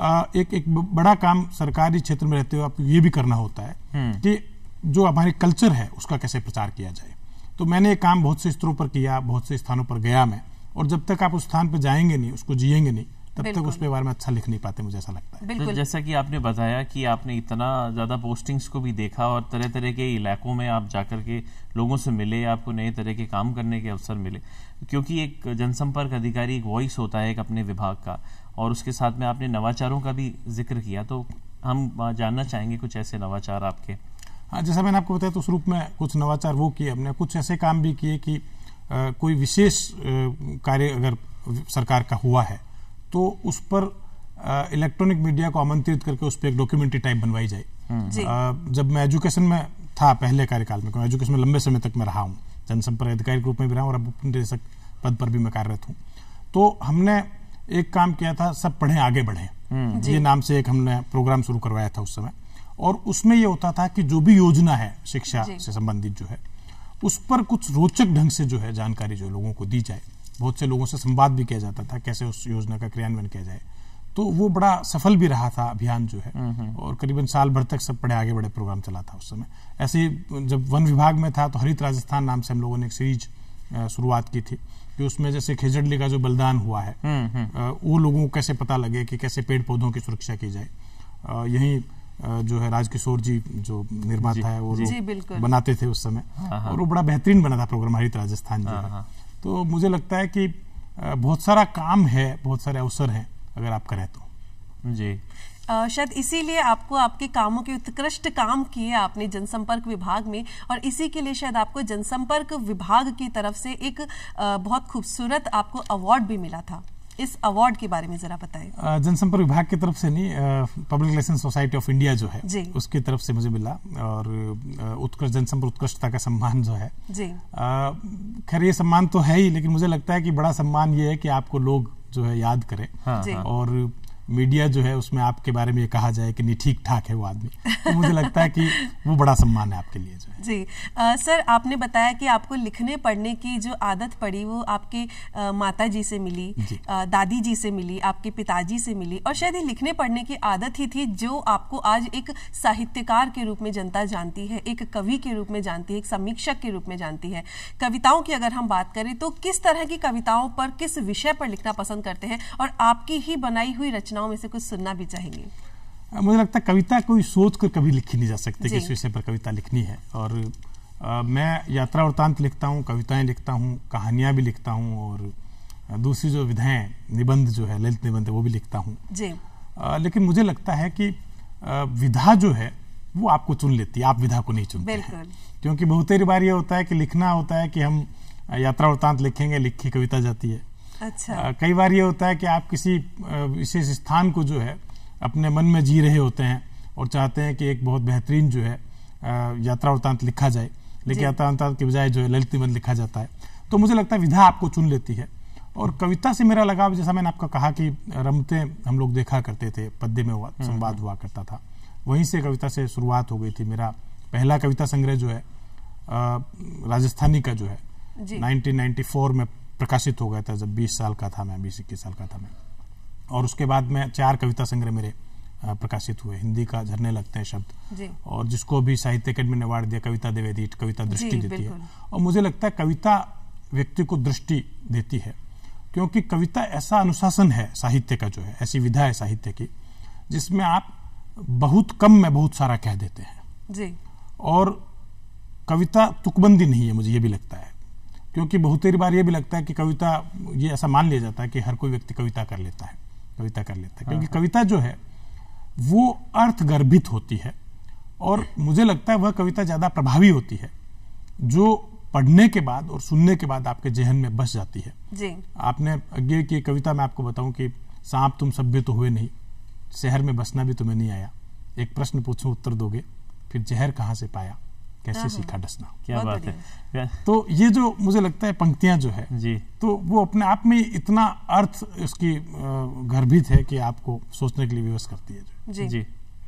एक बड़ा काम सरकारी क्षेत्र में रहते हुए आपको ये भी करना होता है कि जो हमारी कल्चर है उसका कैसे प्रचार किया जाए। तो मैंने ये काम बहुत से स्तरों पर किया, बहुत से स्थानों पर गया मैं, और जब तक आप उस स्थान पर जाएंगे नहीं, उसको जिएंगे नहीं, तब तक उसके बारे में अच्छा लिख नहीं पाते, मुझे ऐसा लगता है। तो जैसा कि आपने बताया कि आपने इतना ज्यादा पोस्टिंग्स को भी देखा और तरह तरह के इलाकों में आप जाकर के लोगों से मिले, आपको नए तरह के काम करने के अवसर मिले, क्योंकि एक जनसंपर्क अधिकारी एक वॉइस होता है एक अपने विभाग का, और उसके साथ में आपने नवाचारों का भी जिक्र किया, तो हम जानना चाहेंगे कुछ ऐसे नवाचार आपके। हाँ, जैसा मैंने आपको बताया, तो उस रूप में कुछ नवाचार वो किए हमने, कुछ ऐसे काम भी किए कि कोई विशेष कार्य अगर सरकार का हुआ है तो उस पर इलेक्ट्रॉनिक मीडिया को आमंत्रित करके उस पर एक डॉक्यूमेंट्री टाइप बनवाई जाए। जब मैं एजुकेशन में था पहले कार्यकाल में, एजुकेशन में लंबे समय तक मैं रहा हूँ, जनसंपर्क अधिकारी के रूप में भी रहा हूँ, और अब उपनिदेशक पद पर भी मैं कार्यरत हूँ, तो हमने एक काम किया था, सब पढ़ें आगे बढ़ें, ये नाम से एक हमने प्रोग्राम शुरू करवाया था उस समय। और उसमें ये होता था कि जो भी योजना है शिक्षा से संबंधित जो है, उस पर कुछ रोचक ढंग से जो है जानकारी जो लोगों को दी जाए। बहुत से लोगों से संवाद भी किया जाता था कैसे उस योजना का क्रियान्वयन किया जाए, तो वो बड़ा सफल भी रहा था अभियान जो है, और करीबन साल भर तक सब पढ़े आगे बढ़े प्रोग्राम चला था उस समय। ऐसे ही जब वन विभाग में था तो हरित राजस्थान नाम से हम लोगों ने एक सीरीज शुरुआत की थी कि उसमें जैसे खेजड़ली का जो बलिदान हुआ है, वो लोगों को कैसे पता लगे कि कैसे पेड़ पौधों की सुरक्षा की जाए। यही जो है राजकिशोर जी जो निर्माता है वो लोग बनाते थे उस समय, और वो बड़ा बेहतरीन बना था प्रोग्राम हरित राजस्थान जो है। तो मुझे लगता है कि बहुत सारा काम है, बहुत सारे अवसर हैं अगर आप करें तो। जी शायद इसीलिए आपको आपके कामों के उत्कृष्ट काम किए आपने जनसंपर्क विभाग में, और इसी के लिए शायद आपको जनसंपर्क विभाग की तरफ से एक बहुत खूबसूरत आपको अवार्ड भी मिला था। इस अवार्ड के बारे में जरा बताएं। जनसंपर्क विभाग की तरफ से नहीं, public relation society of India जो है उसकी तरफ से मुझे मिला, और उत्कृष्ट जनसंपर्क उत्कृष्टता का सम्मान जो है। खैर ये सम्मान तो है ही, लेकिन मुझे लगता है कि बड़ा सम्मान ये है कि आपको लोग जो है याद करें, और मीडिया जो है उसमें आपके बारे में ये कहा जाए कि नहीं ठीक ठाक है वो आदमी, तो मुझे लगता है कि वो बड़ा सम्मान है आपके लिए जो है। जी सर, आपने बताया कि आपको लिखने पढ़ने की जो आदत पड़ी वो आपके माता जी से मिली, दादी जी से मिली, आपके पिताजी से मिली, और शायद ये लिखने पढ़ने की आदत ही थी जो आपको आज एक साहित्यकार के रूप में जनता जानती है, एक कवि के रूप में जानती है, एक समीक्षक के रूप में जानती है। कविताओं की अगर हम बात करें तो किस तरह की कविताओं पर, किस विषय पर लिखना पसंद करते हैं, और आपकी ही बनाई हुई रचनाओं में से कुछ सुनना भी चाहेंगे। मुझे लगता है कविता कोई सोच कर कभी लिखी नहीं जा सकती कि इस विषय पर कविता लिखनी है, और मैं यात्रा वृत्तांत लिखता हूँ, कविताएं लिखता हूँ, कहानियां भी लिखता हूँ, और दूसरी जो विधाएं, निबंध जो है, ललित निबंध वो भी लिखता हूँ। लेकिन मुझे लगता है कि विधा जो है वो आपको चुन लेती है, आप विधा को नहीं चुनते हैं। क्योंकि बहुतेरी बार ये होता है कि लिखना होता है कि हम यात्रा वृत्तांत लिखेंगे, लिखी कविता जाती है। अच्छा। कई बार ये होता है कि आप किसी विशेष स्थान को जो है अपने मन में जी रहे होते हैं और चाहते हैं कि एक बहुत बेहतरीन जो है यात्रा वृत्तांत लिखा जाए, लेकिन यात्रा वृत्तांत के बजाय जो है ललित निबंध लिखा जाता है। तो मुझे लगता है विधा आपको चुन लेती है। और कविता से मेरा लगाव, जैसा मैंने आपको कहा कि रमते हम लोग देखा करते थे, पद्य में संवाद हुआ करता था, वहीं से कविता से शुरुआत हो गई थी। मेरा पहला कविता संग्रह जो है राजस्थानी का जो है 1994 में प्रकाशित हो गया था, जब 20 साल का था मैं, 20-21 साल का था मैं। और उसके बाद में 4 कविता संग्रह मेरे प्रकाशित हुए। हिंदी का झरने लगते हैं शब्द, और जिसको भी साहित्य अकेडमी ने अवार्ड दिया, कविता देवेदीट, कविता दृष्टि देती है। और मुझे लगता है कविता व्यक्ति को दृष्टि देती है, क्योंकि कविता ऐसा अनुशासन है साहित्य का जो है, ऐसी विधा है साहित्य की, जिसमें आप बहुत कम में बहुत सारा कह देते हैं जी। और कविता तुकबंदी नहीं है, मुझे ये भी लगता है, क्योंकि बहुत बार ये भी लगता है कि कविता, ये ऐसा मान लिया जाता है कि हर कोई व्यक्ति कविता कर लेता है, क्योंकि कविता जो है वो अर्थ गर्भित होती है, और मुझे लगता है वह कविता ज्यादा प्रभावी होती है जो पढ़ने के बाद और सुनने के बाद आपके जहन में बस जाती है जी। आपने आगे की कविता में आपको बताऊं कि सांप तुम सभ्य तो हुए नहीं, शहर में बसना भी तुम्हें नहीं आया, एक प्रश्न पूछूं उत्तर दोगे, फिर जहर कहां से पाया, कैसे सीखा डसना। क्या बात है। तो ये जो मुझे लगता है पंक्तियां जो है जी, तो वो अपने आप में इतना अर्थ इसकी गर्भित है कि आपको सोचने के लिए विवश करती है जी।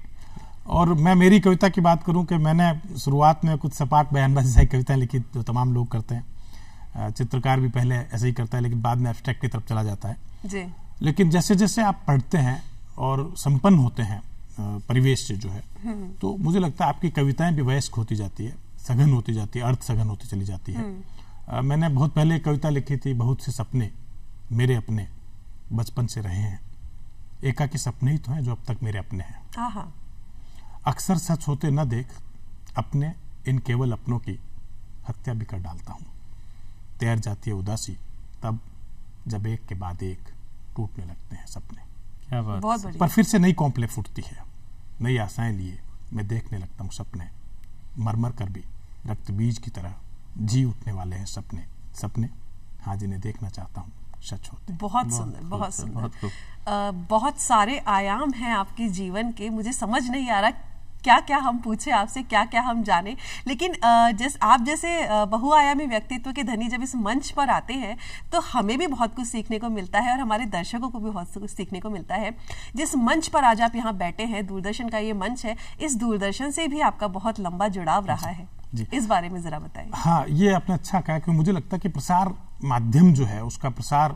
और मैं मेरी कविता की बात करूं कि मैंने शुरुआत में कुछ सपाट बयानबाजी जैसी कविताएं लिखी, जो तमाम लोग करते हैं, चित्रकार भी पहले ऐसे ही करता है, लेकिन बाद में एब्स्ट्रैक्ट की तरफ चला जाता है जी। लेकिन जैसे जैसे आप पढ़ते हैं और संपन्न होते हैं परिवेश से जो है, तो मुझे लगता है आपकी कविताएं भी वयस्क होती जाती है, सघन होती जाती है, अर्थ सघन होती चली जाती है। मैंने बहुत पहले एक कविता लिखी थी, बहुत से सपने मेरे अपने बचपन से रहे हैं, एकाकी सपने ही तो हैं जो अब तक मेरे अपने हैं, अक्सर सच होते न देख अपने इन केवल अपनों की हत्या भी कर डालता हूं, तैर जाती है उदासी तब जब एक के बाद एक टूटने लगते हैं सपने। क्या बात। पर फिर से नई कौंपलें फूटती है, नई आशाएं लिए मैं देखने लगता हूं सपने, मरमर कर भी रक्त बीज की तरह जी उठने वाले हैं सपने, सपने हाँ जिन्हें देखना चाहता हूँ सच होते। बहुत सुंदर, बहुत सुंदर। बहुत सारे आयाम हैं आपके जीवन के, मुझे समझ नहीं आ रहा क्या क्या हम पूछे आपसे, क्या क्या हम जाने, लेकिन आप जैसे बहुआयामी व्यक्तित्व के धनी जब इस मंच पर आते हैं तो हमें भी बहुत कुछ सीखने को मिलता है और हमारे दर्शकों को भी बहुत कुछ सीखने को मिलता है। जिस मंच पर आज आप यहाँ बैठे हैं, दूरदर्शन का ये मंच है, इस दूरदर्शन से भी आपका बहुत लंबा जुड़ाव रहा है जी। इस बारे में जरा बताइए। हाँ, ये आपने अच्छा कहा, क्योंकि मुझे लगता है कि प्रसार माध्यम जो है उसका प्रसार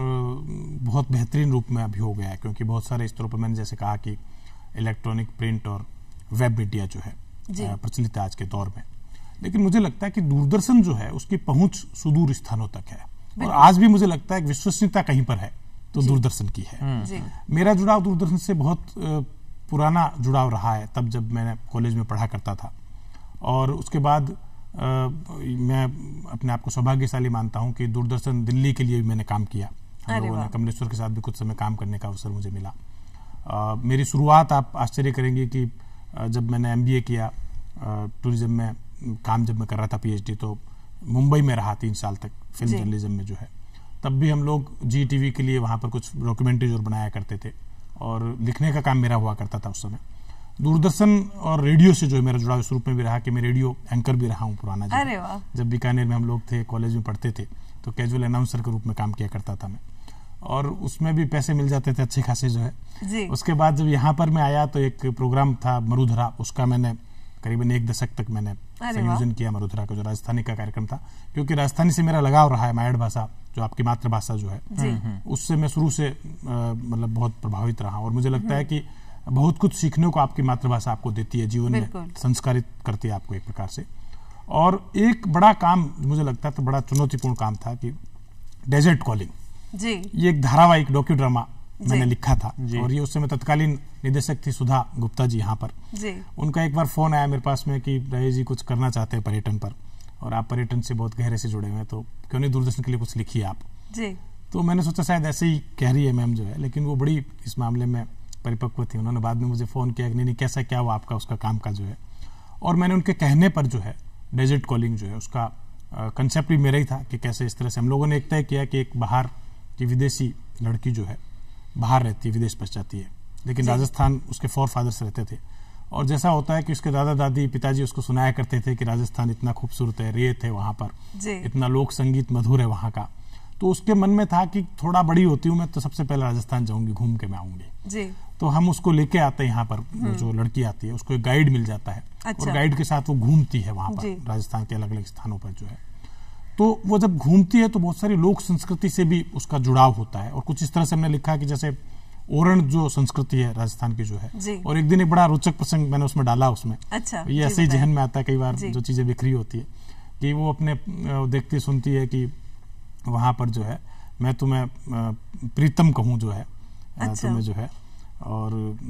बहुत बेहतरीन रूप में अभी हो गया है, क्योंकि बहुत सारे स्तरों पर मैंने जैसे कहा कि इलेक्ट्रॉनिक, प्रिंट और वेब मीडिया जो है प्रचलित है आज के दौर में। लेकिन मुझे लगता है कि दूरदर्शन जो है उसकी पहुंच सुदूर स्थानों तक है, और आज भी मुझे लगता है कि विश्वसनीयता कहीं पर है तो दूरदर्शन की है। मेरा जुड़ाव दूरदर्शन से बहुत पुराना जुड़ाव रहा है, तब जब मैंने कॉलेज में पढ़ा करता था, और उसके बाद मैं अपने आप को सौभाग्यशाली मानता हूं कि दूरदर्शन दिल्ली के लिए भी मैंने काम किया। हम लोगों ने कमलेश्वर के साथ भी कुछ समय काम करने का अवसर मुझे मिला। मेरी शुरुआत आप आश्चर्य करेंगे कि जब मैंने MBA किया टूरिज्म में काम जब मैं कर रहा था, PhD, तो मुंबई में रहा 3 साल तक फिल्म जर्नलिज्म में जो है, तब भी हम लोग GTV के लिए वहाँ पर कुछ डॉक्यूमेंट्रीज और बनाया करते थे, और लिखने का काम मेरा हुआ करता था उस समय। दूरदर्शन और रेडियो से जो है मेरा जुड़ाव इस रूप में भी रहा कि मैं रेडियो एंकर भी रहा हूँ पुराना। जब बीकानेर में हम लोग थे, कॉलेज में पढ़ते थे, तो कैजुअल अनाउंसर के रूप में काम किया करता था मैं, और उसमें भी पैसे मिल जाते थे अच्छे खासे जो है। उसके बाद जब यहाँ पर मैं आया तो एक प्रोग्राम था मरुधरा, उसका मैंने करीबन 1 दशक तक मैंने संयोजन किया, मरुधरा का जो राजस्थानी का कार्यक्रम था, क्योंकि राजस्थानी से मेरा लगाव रहा है, मायड़ भाषा जो आपकी मातृभाषा जो है, उससे मैं शुरू से मतलब बहुत प्रभावित रहा, और मुझे लगता है कि बहुत कुछ सीखने को आपकी मातृभाषा आपको देती है, जीवन में संस्कारित करती है आपको एक प्रकार से। और एक बड़ा काम मुझे लगता था, बड़ा चुनौतीपूर्ण काम था कि डेजर्ट कॉलिंग जी, ये एक धारावाहिक डॉक्यू ड्रामा मैंने लिखा था, और ये उस समय तत्कालीन निदेशक थी सुधा गुप्ता जी यहाँ पर जी। उनका एक बार फोन आया मेरे पास में कि राजेश जी कुछ करना चाहते हैं पर्यटन पर, और आप पर्यटन से बहुत गहरे से जुड़े हुए हैं, तो क्यों नहीं दूरदर्शन के लिए कुछ लिखिए आप जी। तो मैंने सोचा शायद ऐसे ही कह रही है मैम जो है, लेकिन वो बड़ी इस मामले में परिपक्व थी। उन्होंने बाद में मुझे फोन किया कि नहीं कैसा क्या हुआ आपका उसका काम का जो है, और मैंने उनके कहने पर जो है डेजर्ट कॉलिंग जो है उसका कंसेप्ट भी मेरा ही था कि कैसे इस तरह से हम लोगों ने एक तय किया कि एक बाहर की विदेशी लड़की जो है बाहर रहती है, विदेश बस जाती है, लेकिन राजस्थान उसके 4 फादर्स रहते थे, और जैसा होता है कि उसके दादा दादी पिताजी उसको सुनाया करते थे कि राजस्थान इतना खूबसूरत है, रेत है वहां पर, इतना लोक संगीत मधुर है वहां का, तो उसके मन में था कि थोड़ा बड़ी होती हूँ मैं तो सबसे पहले राजस्थान जाऊंगी, घूम के मैं आऊंगी। तो हम उसको लेके आते हैं यहाँ पर, जो लड़की आती है उसको एक गाइड मिल जाता है। और गाइड के साथ वो घूमती है वहां पर राजस्थान के अलग अलग स्थानों पर जो है। तो वो जब घूमती है तो बहुत सारी लोक संस्कृति से भी उसका जुड़ाव होता है। और कुछ इस तरह से हमने लिखा कि जैसे ओरण जो संस्कृति है राजस्थान की जो है, और एक दिन एक बड़ा रोचक प्रसंग मैंने उसमें डाला उसमें। ये ऐसे ही जहन में आता है कई बार जो चीजें बिखरी होती है कि वो अपने देखती सुनती है कि वहां पर जो है मैं तुम्हें प्रीतम कहूँ जो है, तुम्हें जो है, और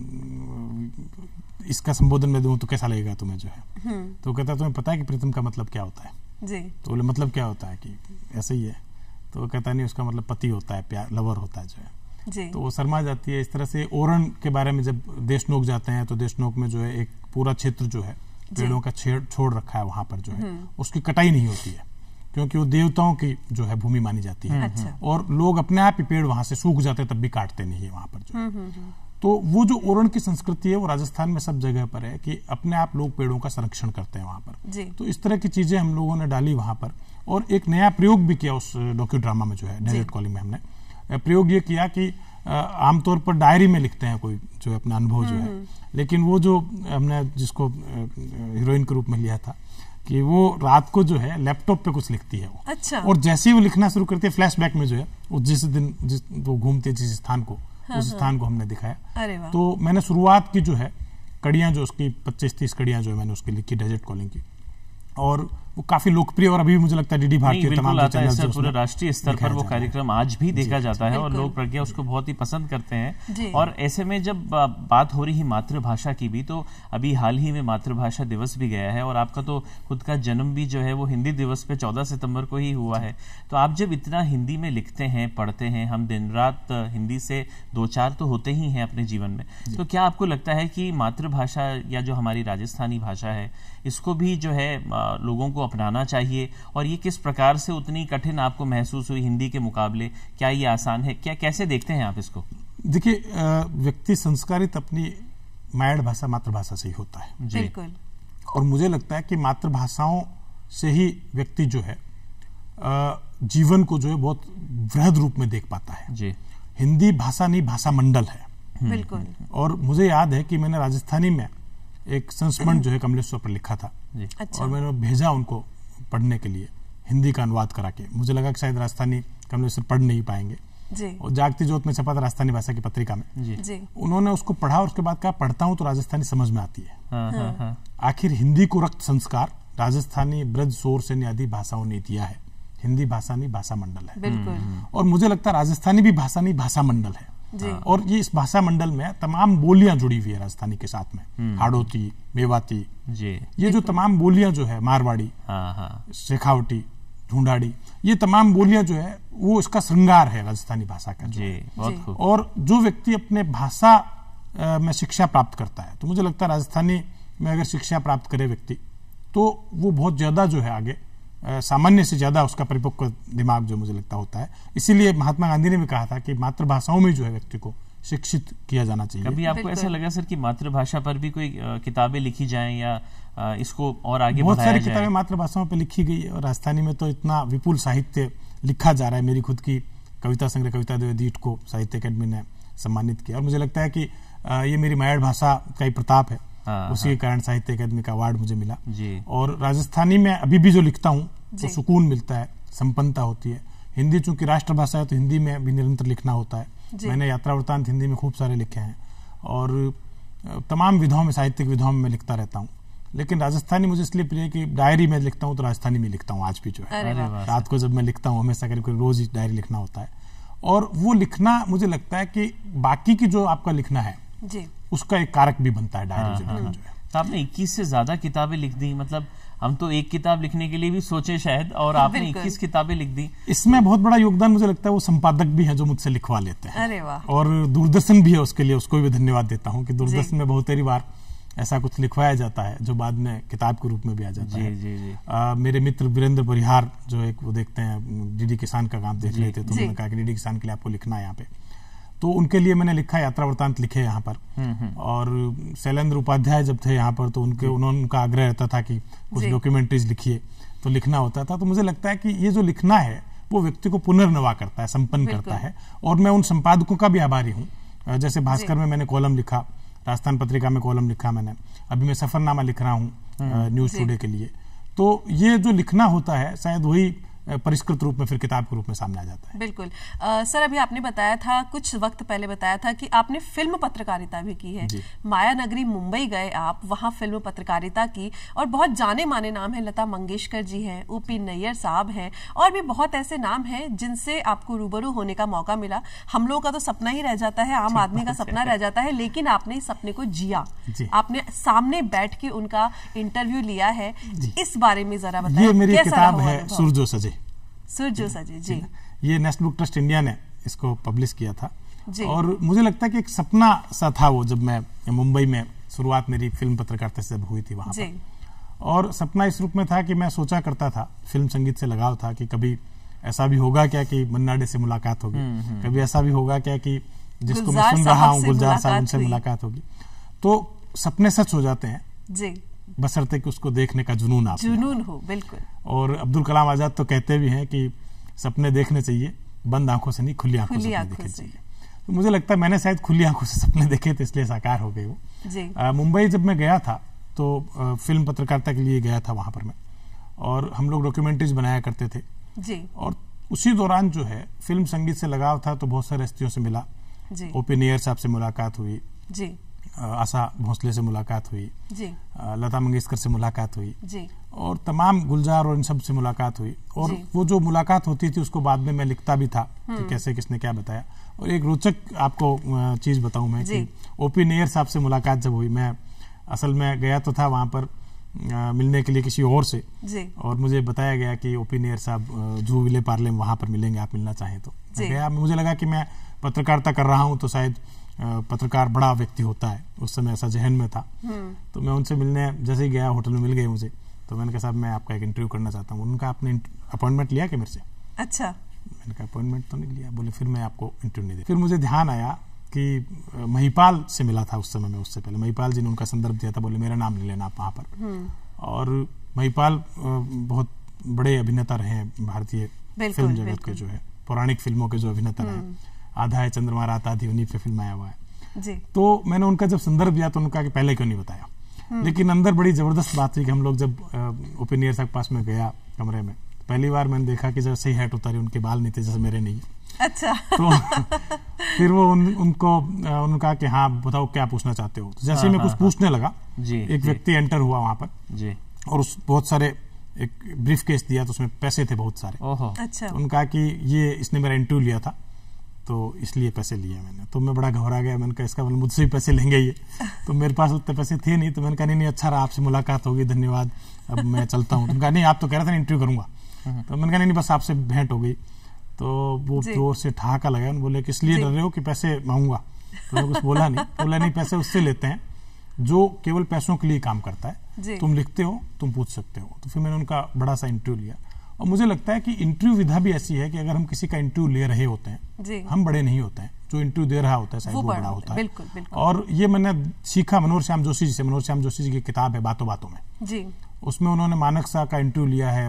इसका संबोधन मैं दूं तो कैसा लगेगा तुम्हें जो है। तो कहता है तुम्हें पता है कि प्रीतम का मतलब क्या होता है? तो बोले मतलब क्या होता है? कि ऐसे ही है। तो वो कहता नहीं, उसका मतलब पति होता है, प्यार, लवर होता है जो है। तो वो शर्मा जाती है। इस तरह से ओरण के बारे में जब देशनोक जाते हैं तो देशनोक में जो है एक पूरा क्षेत्र जो है पेड़ों का छोड़ रखा है वहां पर जो है, उसकी कटाई नहीं होती है क्योंकि वो देवताओं की जो है भूमि मानी जाती है। और लोग अपने आप ही पेड़ वहां से सूख जाते तब भी काटते नहीं है वहां पर जो तो वो जो ओरण की संस्कृति है वो राजस्थान में सब जगह पर है कि अपने आप लोग पेड़ों का संरक्षण करते हैं वहां पर। तो इस तरह की चीजें हम लोगों ने डाली वहां पर। और एक नया प्रयोग भी किया उस डॉक्यू ड्रामा में जो है, डेजर्ट कॉलिंग में हमने प्रयोग ये किया कि आमतौर पर डायरी में लिखते हैं कोई जो है अपना अनुभव जो है, लेकिन वो जो हमने जिसको हीरोइन के रूप में लिया था कि वो रात को जो है लैपटॉप पे कुछ लिखती है वो। और जैसे ही वो लिखना शुरू करती है फ्लैशबैक में जो है वो जिस दिन वो घूमती है जिस स्थान को, उस स्थान को हमने दिखाया। तो मैंने शुरुआत की जो है कड़ियां जो उसकी 25-30 कड़ियां जो है मैंने उसकी लिखी डेजर्ट कॉलिंग की, और वो काफी लोकप्रिय और अभी मुझे लगता है डीडी भारती तमाम पूरे राष्ट्रीय स्तर पर वो कार्यक्रम आज भी देखा जाता है और लोग प्रज्ञा उसको बहुत ही पसंद करते हैं। और ऐसे में जब बात हो रही है मातृभाषा की भी, तो अभी हाल ही में मातृभाषा दिवस भी गया है और आपका तो खुद का जन्म भी जो है वो हिंदी दिवस पे 14 सितंबर को ही हुआ है। तो आप जब इतना हिंदी में लिखते हैं, पढ़ते हैं, हम दिन रात हिंदी से 2-4 तो होते ही हैं अपने जीवन में, तो क्या आपको लगता है कि मातृभाषा या जो हमारी राजस्थानी भाषा है इसको भी जो है लोगों को अपनाना चाहिए? और ये किस प्रकार से उतनी कठिन आपको महसूस हुई हिंदी के मुकाबले? क्या ये आसान है? क्या कैसे देखते हैं आप इसको? देखिए, व्यक्ति संस्कारित अपनी मायड़ भाषा मातृभाषा से ही होता है। बिल्कुल। और मुझे लगता है कि मातृभाषाओं से ही व्यक्ति जो है जीवन को जो है बहुत वृहद रूप में देख पाता है। जी। हिंदी भाषा नहीं, भाषा मंडल है। बिल्कुल। और मुझे याद है कि मैंने राजस्थानी में एक संस्मरण जो है कमलेश्वर पर लिखा था। अच्छा। और मैंने भेजा उनको पढ़ने के लिए, हिंदी का अनुवाद करा के। मुझे लगा कि शायद राजस्थानी कमलेश्वर पढ़ नहीं पाएंगे। और जागती जोत में छपा था राजस्थानी भाषा की पत्रिका में। जी। उन्होंने उसको पढ़ा और उसके बाद कहा पढ़ता हूं तो राजस्थानी समझ में आती है। आखिर हिंदी को रक्त संस्कार राजस्थानी ब्रज शोर से आदि भाषाओं ने दिया है। हिंदी भाषा नहीं, भाषा मंडल है। बिल्कुल। और मुझे लगता है राजस्थानी भी भाषा नहीं, भाषा मंडल है। और ये इस भाषा मंडल में तमाम बोलियां जुड़ी हुई है राजस्थानी के साथ में। हाड़ोती, मेवाती, ये जो तमाम बोलियां जो है, मारवाड़ी, शेखावटी, ढूंढाड़ी, ये तमाम बोलियां जो है वो इसका श्रृंगार है राजस्थानी भाषा का जो। और जो व्यक्ति अपने भाषा में शिक्षा प्राप्त करता है, तो मुझे लगता है राजस्थानी में अगर शिक्षा प्राप्त करे व्यक्ति तो वो बहुत ज्यादा जो है आगे सामान्य से ज्यादा उसका परिपक्व दिमाग जो मुझे लगता होता है। इसीलिए महात्मा गांधी ने भी कहा था कि मातृभाषाओं में जो है व्यक्ति को शिक्षित किया जाना चाहिए। कभी आपको ऐसा लगा सर कि मातृभाषा पर भी कोई किताबें लिखी जाएं या इसको और आगे बहुत बढ़ाया सारी जाए? किताबें मातृभाषाओं पर लिखी गई है और राजस्थानी में तो इतना विपुल साहित्य लिखा जा रहा है। मेरी खुद की कविता संग्रह कविता द्वैदीठ को साहित्य अकेडमी ने सम्मानित किया और मुझे लगता है कि ये मेरी मायड़ भाषा का ही प्रताप है। उसी के कारण साहित्य अकादमी का अवार्ड मुझे मिला। और राजस्थानी में अभी भी जो लिखता हूँ तो सुकून मिलता है, संपन्नता होती है। हिंदी चूंकि राष्ट्रभाषा है तो हिंदी में भी निरंतर लिखना होता है। मैंने यात्रा वृत्तांत हिंदी में खूब सारे लिखे हैं और तमाम विधाओं में, साहित्यिक विधाओं में लिखता रहता हूँ। लेकिन राजस्थानी मुझे इसलिए प्रिय कि डायरी में लिखता हूँ तो राजस्थानी में लिखता हूँ आज भी जो है। रात को जब मैं लिखता हूँ हमेशा करीब रोज ही डायरी लिखना होता है। और वो लिखना मुझे लगता है कि बाकी की जो आपका लिखना है उसका एक कारक भी बनता है डायरी जो है। तो आपने 21 से ज्यादा किताबें लिख दी, मतलब हम तो एक किताब लिखने के लिए भी सोचे शायद, और आपने 21 किताबें लिख दी। इसमें बहुत बड़ा योगदान मुझे लगता है वो संपादक भी है जो मुझसे लिखवा लेते हैं। अरे वाह। और दूरदर्शन भी है उसके लिए, उसको भी धन्यवाद देता हूँ कि दूरदर्शन में बहुत सारी बार ऐसा कुछ लिखवाया जाता है जो बाद में किताब के रूप में भी आ जाता है। मेरे मित्र वीरेंद्र परिहार जो एक वो देखते हैं डीडी किसान का काम देख रहे थे, तो उन्होंने कहा कि डीडी किसान के लिए आपको लिखना है यहाँ पे। तो उनके लिए मैंने लिखा, यात्रा वृतांत लिखे यहाँ पर। और शैलेंद्र उपाध्याय जब थे यहाँ पर तो उनका आग्रह रहता था कि कुछ डॉक्यूमेंट्रीज लिखिए, तो लिखना होता था। तो मुझे लगता है कि ये जो लिखना है वो व्यक्ति को पुनर्नवा करता है, संपन्न करता है। और मैं उन संपादकों का भी आभारी हूँ। जैसे भास्कर में मैंने कॉलम लिखा, राजस्थान पत्रिका में कॉलम लिखा मैंने, अभी मैं सफरनामा लिख रहा हूँ न्यूज टुडे के लिए। तो ये जो लिखना होता है शायद वही परिष्कृत रूप में फिर किताब के रूप में सामने आ जाता है। बिल्कुल। सर, अभी आपने बताया था, कुछ वक्त पहले बताया था कि आपने फिल्म पत्रकारिता भी की है। माया नगरी मुंबई गए आप, वहां फिल्म पत्रकारिता की, और बहुत जाने माने नाम है, लता मंगेशकर जी हैं, ओपी नैयर साहब हैं, और भी बहुत ऐसे नाम हैं जिनसे आपको रूबरू होने का मौका मिला। हम लोगों का तो सपना ही रह जाता है, आम आदमी का सपना रह जाता है, लेकिन आपने इस सपने को जिया, आपने सामने बैठ के उनका इंटरव्यू लिया है। इस बारे में जरा बताइए। ये मेरी किताब है सूरजो सजे। सूरजो सजे जी। ये नेशनल बुक ट्रस्ट इंडिया ने इसको पब्लिश किया था। और मुझे लगता है कि एक सपना सा था वो, जब मैं मुंबई में शुरुआत मेरी फिल्म पत्रकारिता से हुई थी वहां पर। और सपना इस रूप में था कि मैं सोचा करता था, फिल्म संगीत से लगाव था, कि कभी ऐसा भी होगा क्या कि मन्ना डे से मुलाकात होगी, कभी ऐसा भी होगा क्या कि जिसको मैं सुन रहा हूँ गुलजार साहब, उनसे मुलाकात होगी। तो सपने सच हो जाते हैं जी, बशर्ते कि उसको देखने का जुनून हो। बिल्कुल। और अब्दुल कलाम आजाद तो कहते भी हैं कि सपने देखने चाहिए, बंद आंखों से नहीं, खुली आंखों से देखने चाहिए। तो मुझे लगता है मैंने शायद खुली आंखों से सपने देखे थे, इसलिए साकार हो गए वो। मुंबई जब मैं गया था तो फिल्म पत्रकारिता के लिए गया था वहां पर मैं, और हम लोग डॉक्यूमेंट्रीज बनाया करते थे जी। और उसी दौरान जो है फिल्म संगीत से लगाव था, तो बहुत सारे हस्तियों से मिला। ओपी नैयर साहब से मुलाकात हुई जी, आशा भोसले से मुलाकात हुई जी, लता मंगेशकर से मुलाकात हुई जी, और तमाम गुलजार और इन सब से मुलाकात हुई। और वो जो मुलाकात होती थी उसको बाद में मैं लिखता भी था कि कैसे किसने क्या बताया। और एक रोचक आपको चीज बताऊं मैं कि ओपी नैयर साहब से मुलाकात जब हुई, मैं असल में गया तो था वहां पर मिलने के लिए किसी और से जी। और मुझे बताया गया कि ओपी नैयर साहब जू विले पार्ले में वहां पर मिलेंगे, आप मिलना चाहें तो। गया, मुझे लगा कि मैं पत्रकारिता कर रहा हूं तो शायद पत्रकार बड़ा व्यक्ति होता है, उस समय ऐसा जहन में था। तो मैं उनसे मिलने जैसे ही गया, होटल में मिल गए मुझे, तो मैंने कहा साहब मैं आपका एक इंटरव्यू करना चाहता हूँ। उनका आपने अपॉइंटमेंट लिया कि मेरे से? अच्छा। मैंने कहा अपॉइंटमेंट तो नहीं लिया। बोले फिर मैं आपको इंटरव्यू नहीं दे। फिर मुझे ध्यान आया कि महिपाल से मिला था उस समय में, उससे पहले महिपाल जी ने उनका संदर्भ दिया था, बोले मेरा नाम ले लेना आप वहां पर। और महिपाल बहुत बड़े अभिनेता रहे हैं भारतीय फिल्म जगत के, जो है पौराणिक फिल्मों के जो अभिनेता रहे। आधा है चंद्रमा रात आधी, उन्हीं पे फिल्म आया हुआ है जी। तो मैंने उनका जब संदर्भ दिया तो उनका कि पहले क्यों नहीं बताया। लेकिन अंदर बड़ी जबरदस्त बात थी कि हम लोग जब ओपी नैयर साहब के पास में गया कमरे में, पहली बार मैंने देखा कि जैसे ही हैट उतारी उनके बाल नहीं थे जैसे मेरे नहीं। अच्छा। तो फिर वो उन्होंने कहा कि हाँ बताओ क्या पूछना चाहते हो। तो जैसे मैं कुछ पूछने लगा, एक व्यक्ति एंटर हुआ वहां पर और उस बहुत सारे एक ब्रीफ केस दिया, तो उसमें पैसे थे बहुत सारे। अच्छा। उनका कि ये इसने मेरा इंटरव्यू लिया था तो इसलिए पैसे लिए मैंने। तो मैं बड़ा घबरा गया, मैंने कहा इसका मतलब मुझसे ही पैसे लेंगे ये। तो मेरे पास उतने पैसे थे नहीं, तो मैंने कहा नहीं अच्छा रहा, आपसे मुलाकात होगी, धन्यवाद, अब मैं चलता हूँ। तो कहा नहीं आप तो कह रहे थे इंटरव्यू करूंगा। तो मैंने कहा नहीं बस आपसे भेंट हो गई। तो वो जोर से ठहाका लगा, बोले किस लिए डर रहे हो कि पैसे मांगूंगा। तो मैं कुछ बोला नहीं, पैसे उससे लेते हैं जो केवल पैसों के लिए काम करता है, तुम लिखते हो तुम पूछ सकते हो। तो फिर मैंने उनका बड़ा सा इंटरव्यू लिया। और मुझे लगता है कि इंटरव्यू विधा भी ऐसी है कि अगर हम किसी का इंटरव्यू ले रहे होते हैं, हम बड़े नहीं होते हैं, जो इंटरव्यू दे रहा होता है शायद वो बड़ा होता है। बिल्कुल, बिल्कुल। और ये मैंने सीखा मनोहर श्याम जोशी जी से। मनोहर श्याम जोशी जी की किताब है बातों बातों में जी, उसमें उन्होंने मानक शाह का इंटरव्यू लिया है,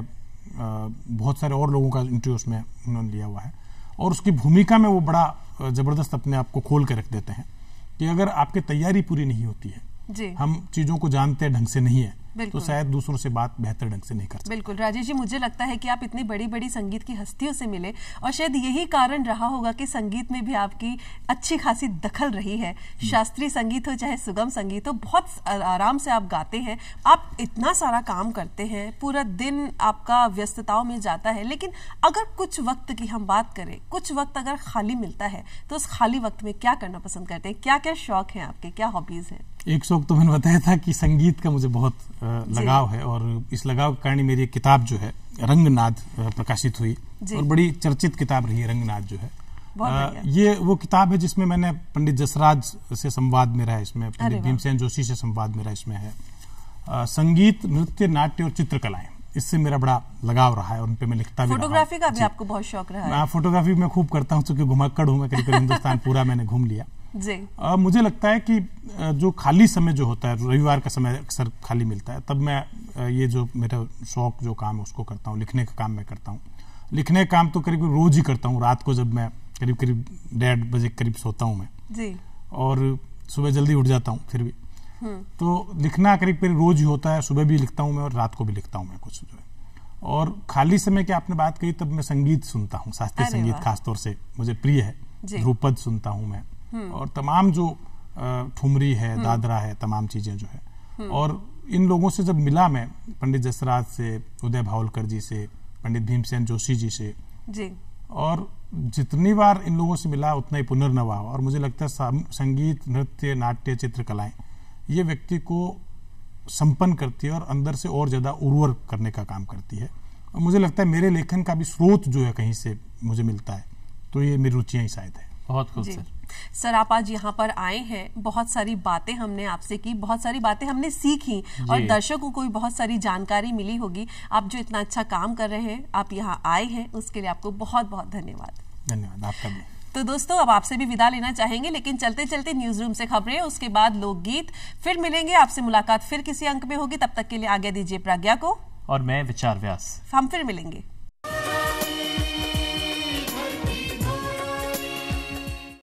बहुत सारे और लोगों का इंटरव्यू उसमें उन्होंने लिया हुआ है। और उसकी भूमिका में वो बड़ा जबरदस्त अपने आप को खोल के रख देते हैं कि अगर आपकी तैयारी पूरी नहीं होती है जी, हम चीजों को जानते ढंग से नहीं है, तो शायद दूसरों से बात बेहतर ढंग से नहीं कर सकते। बिल्कुल राजेश जी, मुझे लगता है कि आप इतनी बड़ी बड़ी संगीत की हस्तियों से मिले और शायद यही कारण रहा होगा कि संगीत में भी आपकी अच्छी खासी दखल रही है। शास्त्रीय संगीत हो चाहे सुगम संगीत हो, बहुत आराम से आप गाते हैं। आप इतना सारा काम करते हैं, पूरा दिन आपका व्यस्तताओं में जाता है, लेकिन अगर कुछ वक्त की हम बात करें, कुछ वक्त अगर खाली मिलता है तो उस खाली वक्त में क्या करना पसंद करते हैं? क्या क्या शौक है आपके, क्या हॉबीज हैं? एक शौक तो मैंने बताया था कि संगीत का मुझे बहुत लगाव है, और इस लगाव के कारण मेरी किताब जो है रंगनाद प्रकाशित हुई और बड़ी चर्चित किताब रही है रंगनाद जो है। ये वो किताब है जिसमें मैंने पंडित जसराज से संवाद मेरा है, इसमें पंडित भीमसेन जोशी से संवाद मेरा इसमें है। संगीत, नृत्य, नाट्य और चित्रकलाएं, इससे मेरा बड़ा लगाव रहा है और उन पे मैं लिखता भी रहा हूं। फोटोग्राफी का भी आपको बहुत शौक रहा है? मैं फोटोग्राफी में खूब करता हूँ, क्योंकि घुमक्कड़ हूँ मैं, करीब हिंदुस्तान पूरा मैंने घूम लिया जी। मुझे लगता है कि जो खाली समय जो होता है, रविवार का समय अक्सर खाली मिलता है, तब मैं ये जो मेरा शौक जो काम है उसको करता हूँ। लिखने का काम मैं करता हूँ। लिखने का काम तो करीब रोज ही करता हूँ। रात को जब मैं करीब 1:30 बजे करीब सोता हूँ मैं जी, और सुबह जल्दी उठ जाता हूँ फिर भी, तो लिखना करीब रोज ही होता है। सुबह भी लिखता हूँ मैं और रात को भी लिखता हूँ मैं कुछ जो है। और खाली समय की आपने बात कही, तब मैं संगीत सुनता हूँ, शास्त्रीय संगीत खासतौर से मुझे प्रिय है। ध्रुपद सुनता हूँ मैं, और तमाम जो ठुमरी है, दादरा है, तमाम चीजें जो है। और इन लोगों से जब मिला मैं, पंडित जसराज से, उदय भावलकर जी से, पंडित भीमसेन जोशी जी से जी, और जितनी बार इन लोगों से मिला उतना ही पुनर्नवा हुआ। और मुझे लगता है संगीत, नृत्य, नाट्य, चित्रकलाएं ये व्यक्ति को संपन्न करती है और अंदर से और ज्यादा उर्वर करने का काम करती है। और मुझे लगता है मेरे लेखन का भी स्रोत जो है कहीं से मुझे मिलता है, तो ये मेरी रुचियां ही शायद है। बहुत खूब सर। सर आप आज यहाँ पर आए हैं, बहुत सारी बातें हमने आपसे की, बहुत सारी बातें हमने सीखी और दर्शकों को भी बहुत सारी जानकारी मिली होगी। आप जो इतना अच्छा काम कर रहे हैं, आप यहाँ आए हैं, उसके लिए आपको बहुत बहुत धन्यवाद। धन्यवाद आपका भी। तो दोस्तों अब आपसे भी विदा लेना चाहेंगे, लेकिन चलते चलते न्यूज रूम से खबरें, उसके बाद लोकगीत, फिर मिलेंगे आपसे। मुलाकात फिर किसी अंक में होगी, तब तक के लिए आज्ञा दीजिए प्रज्ञा को और मैं विचार व्यास। हम फिर मिलेंगे।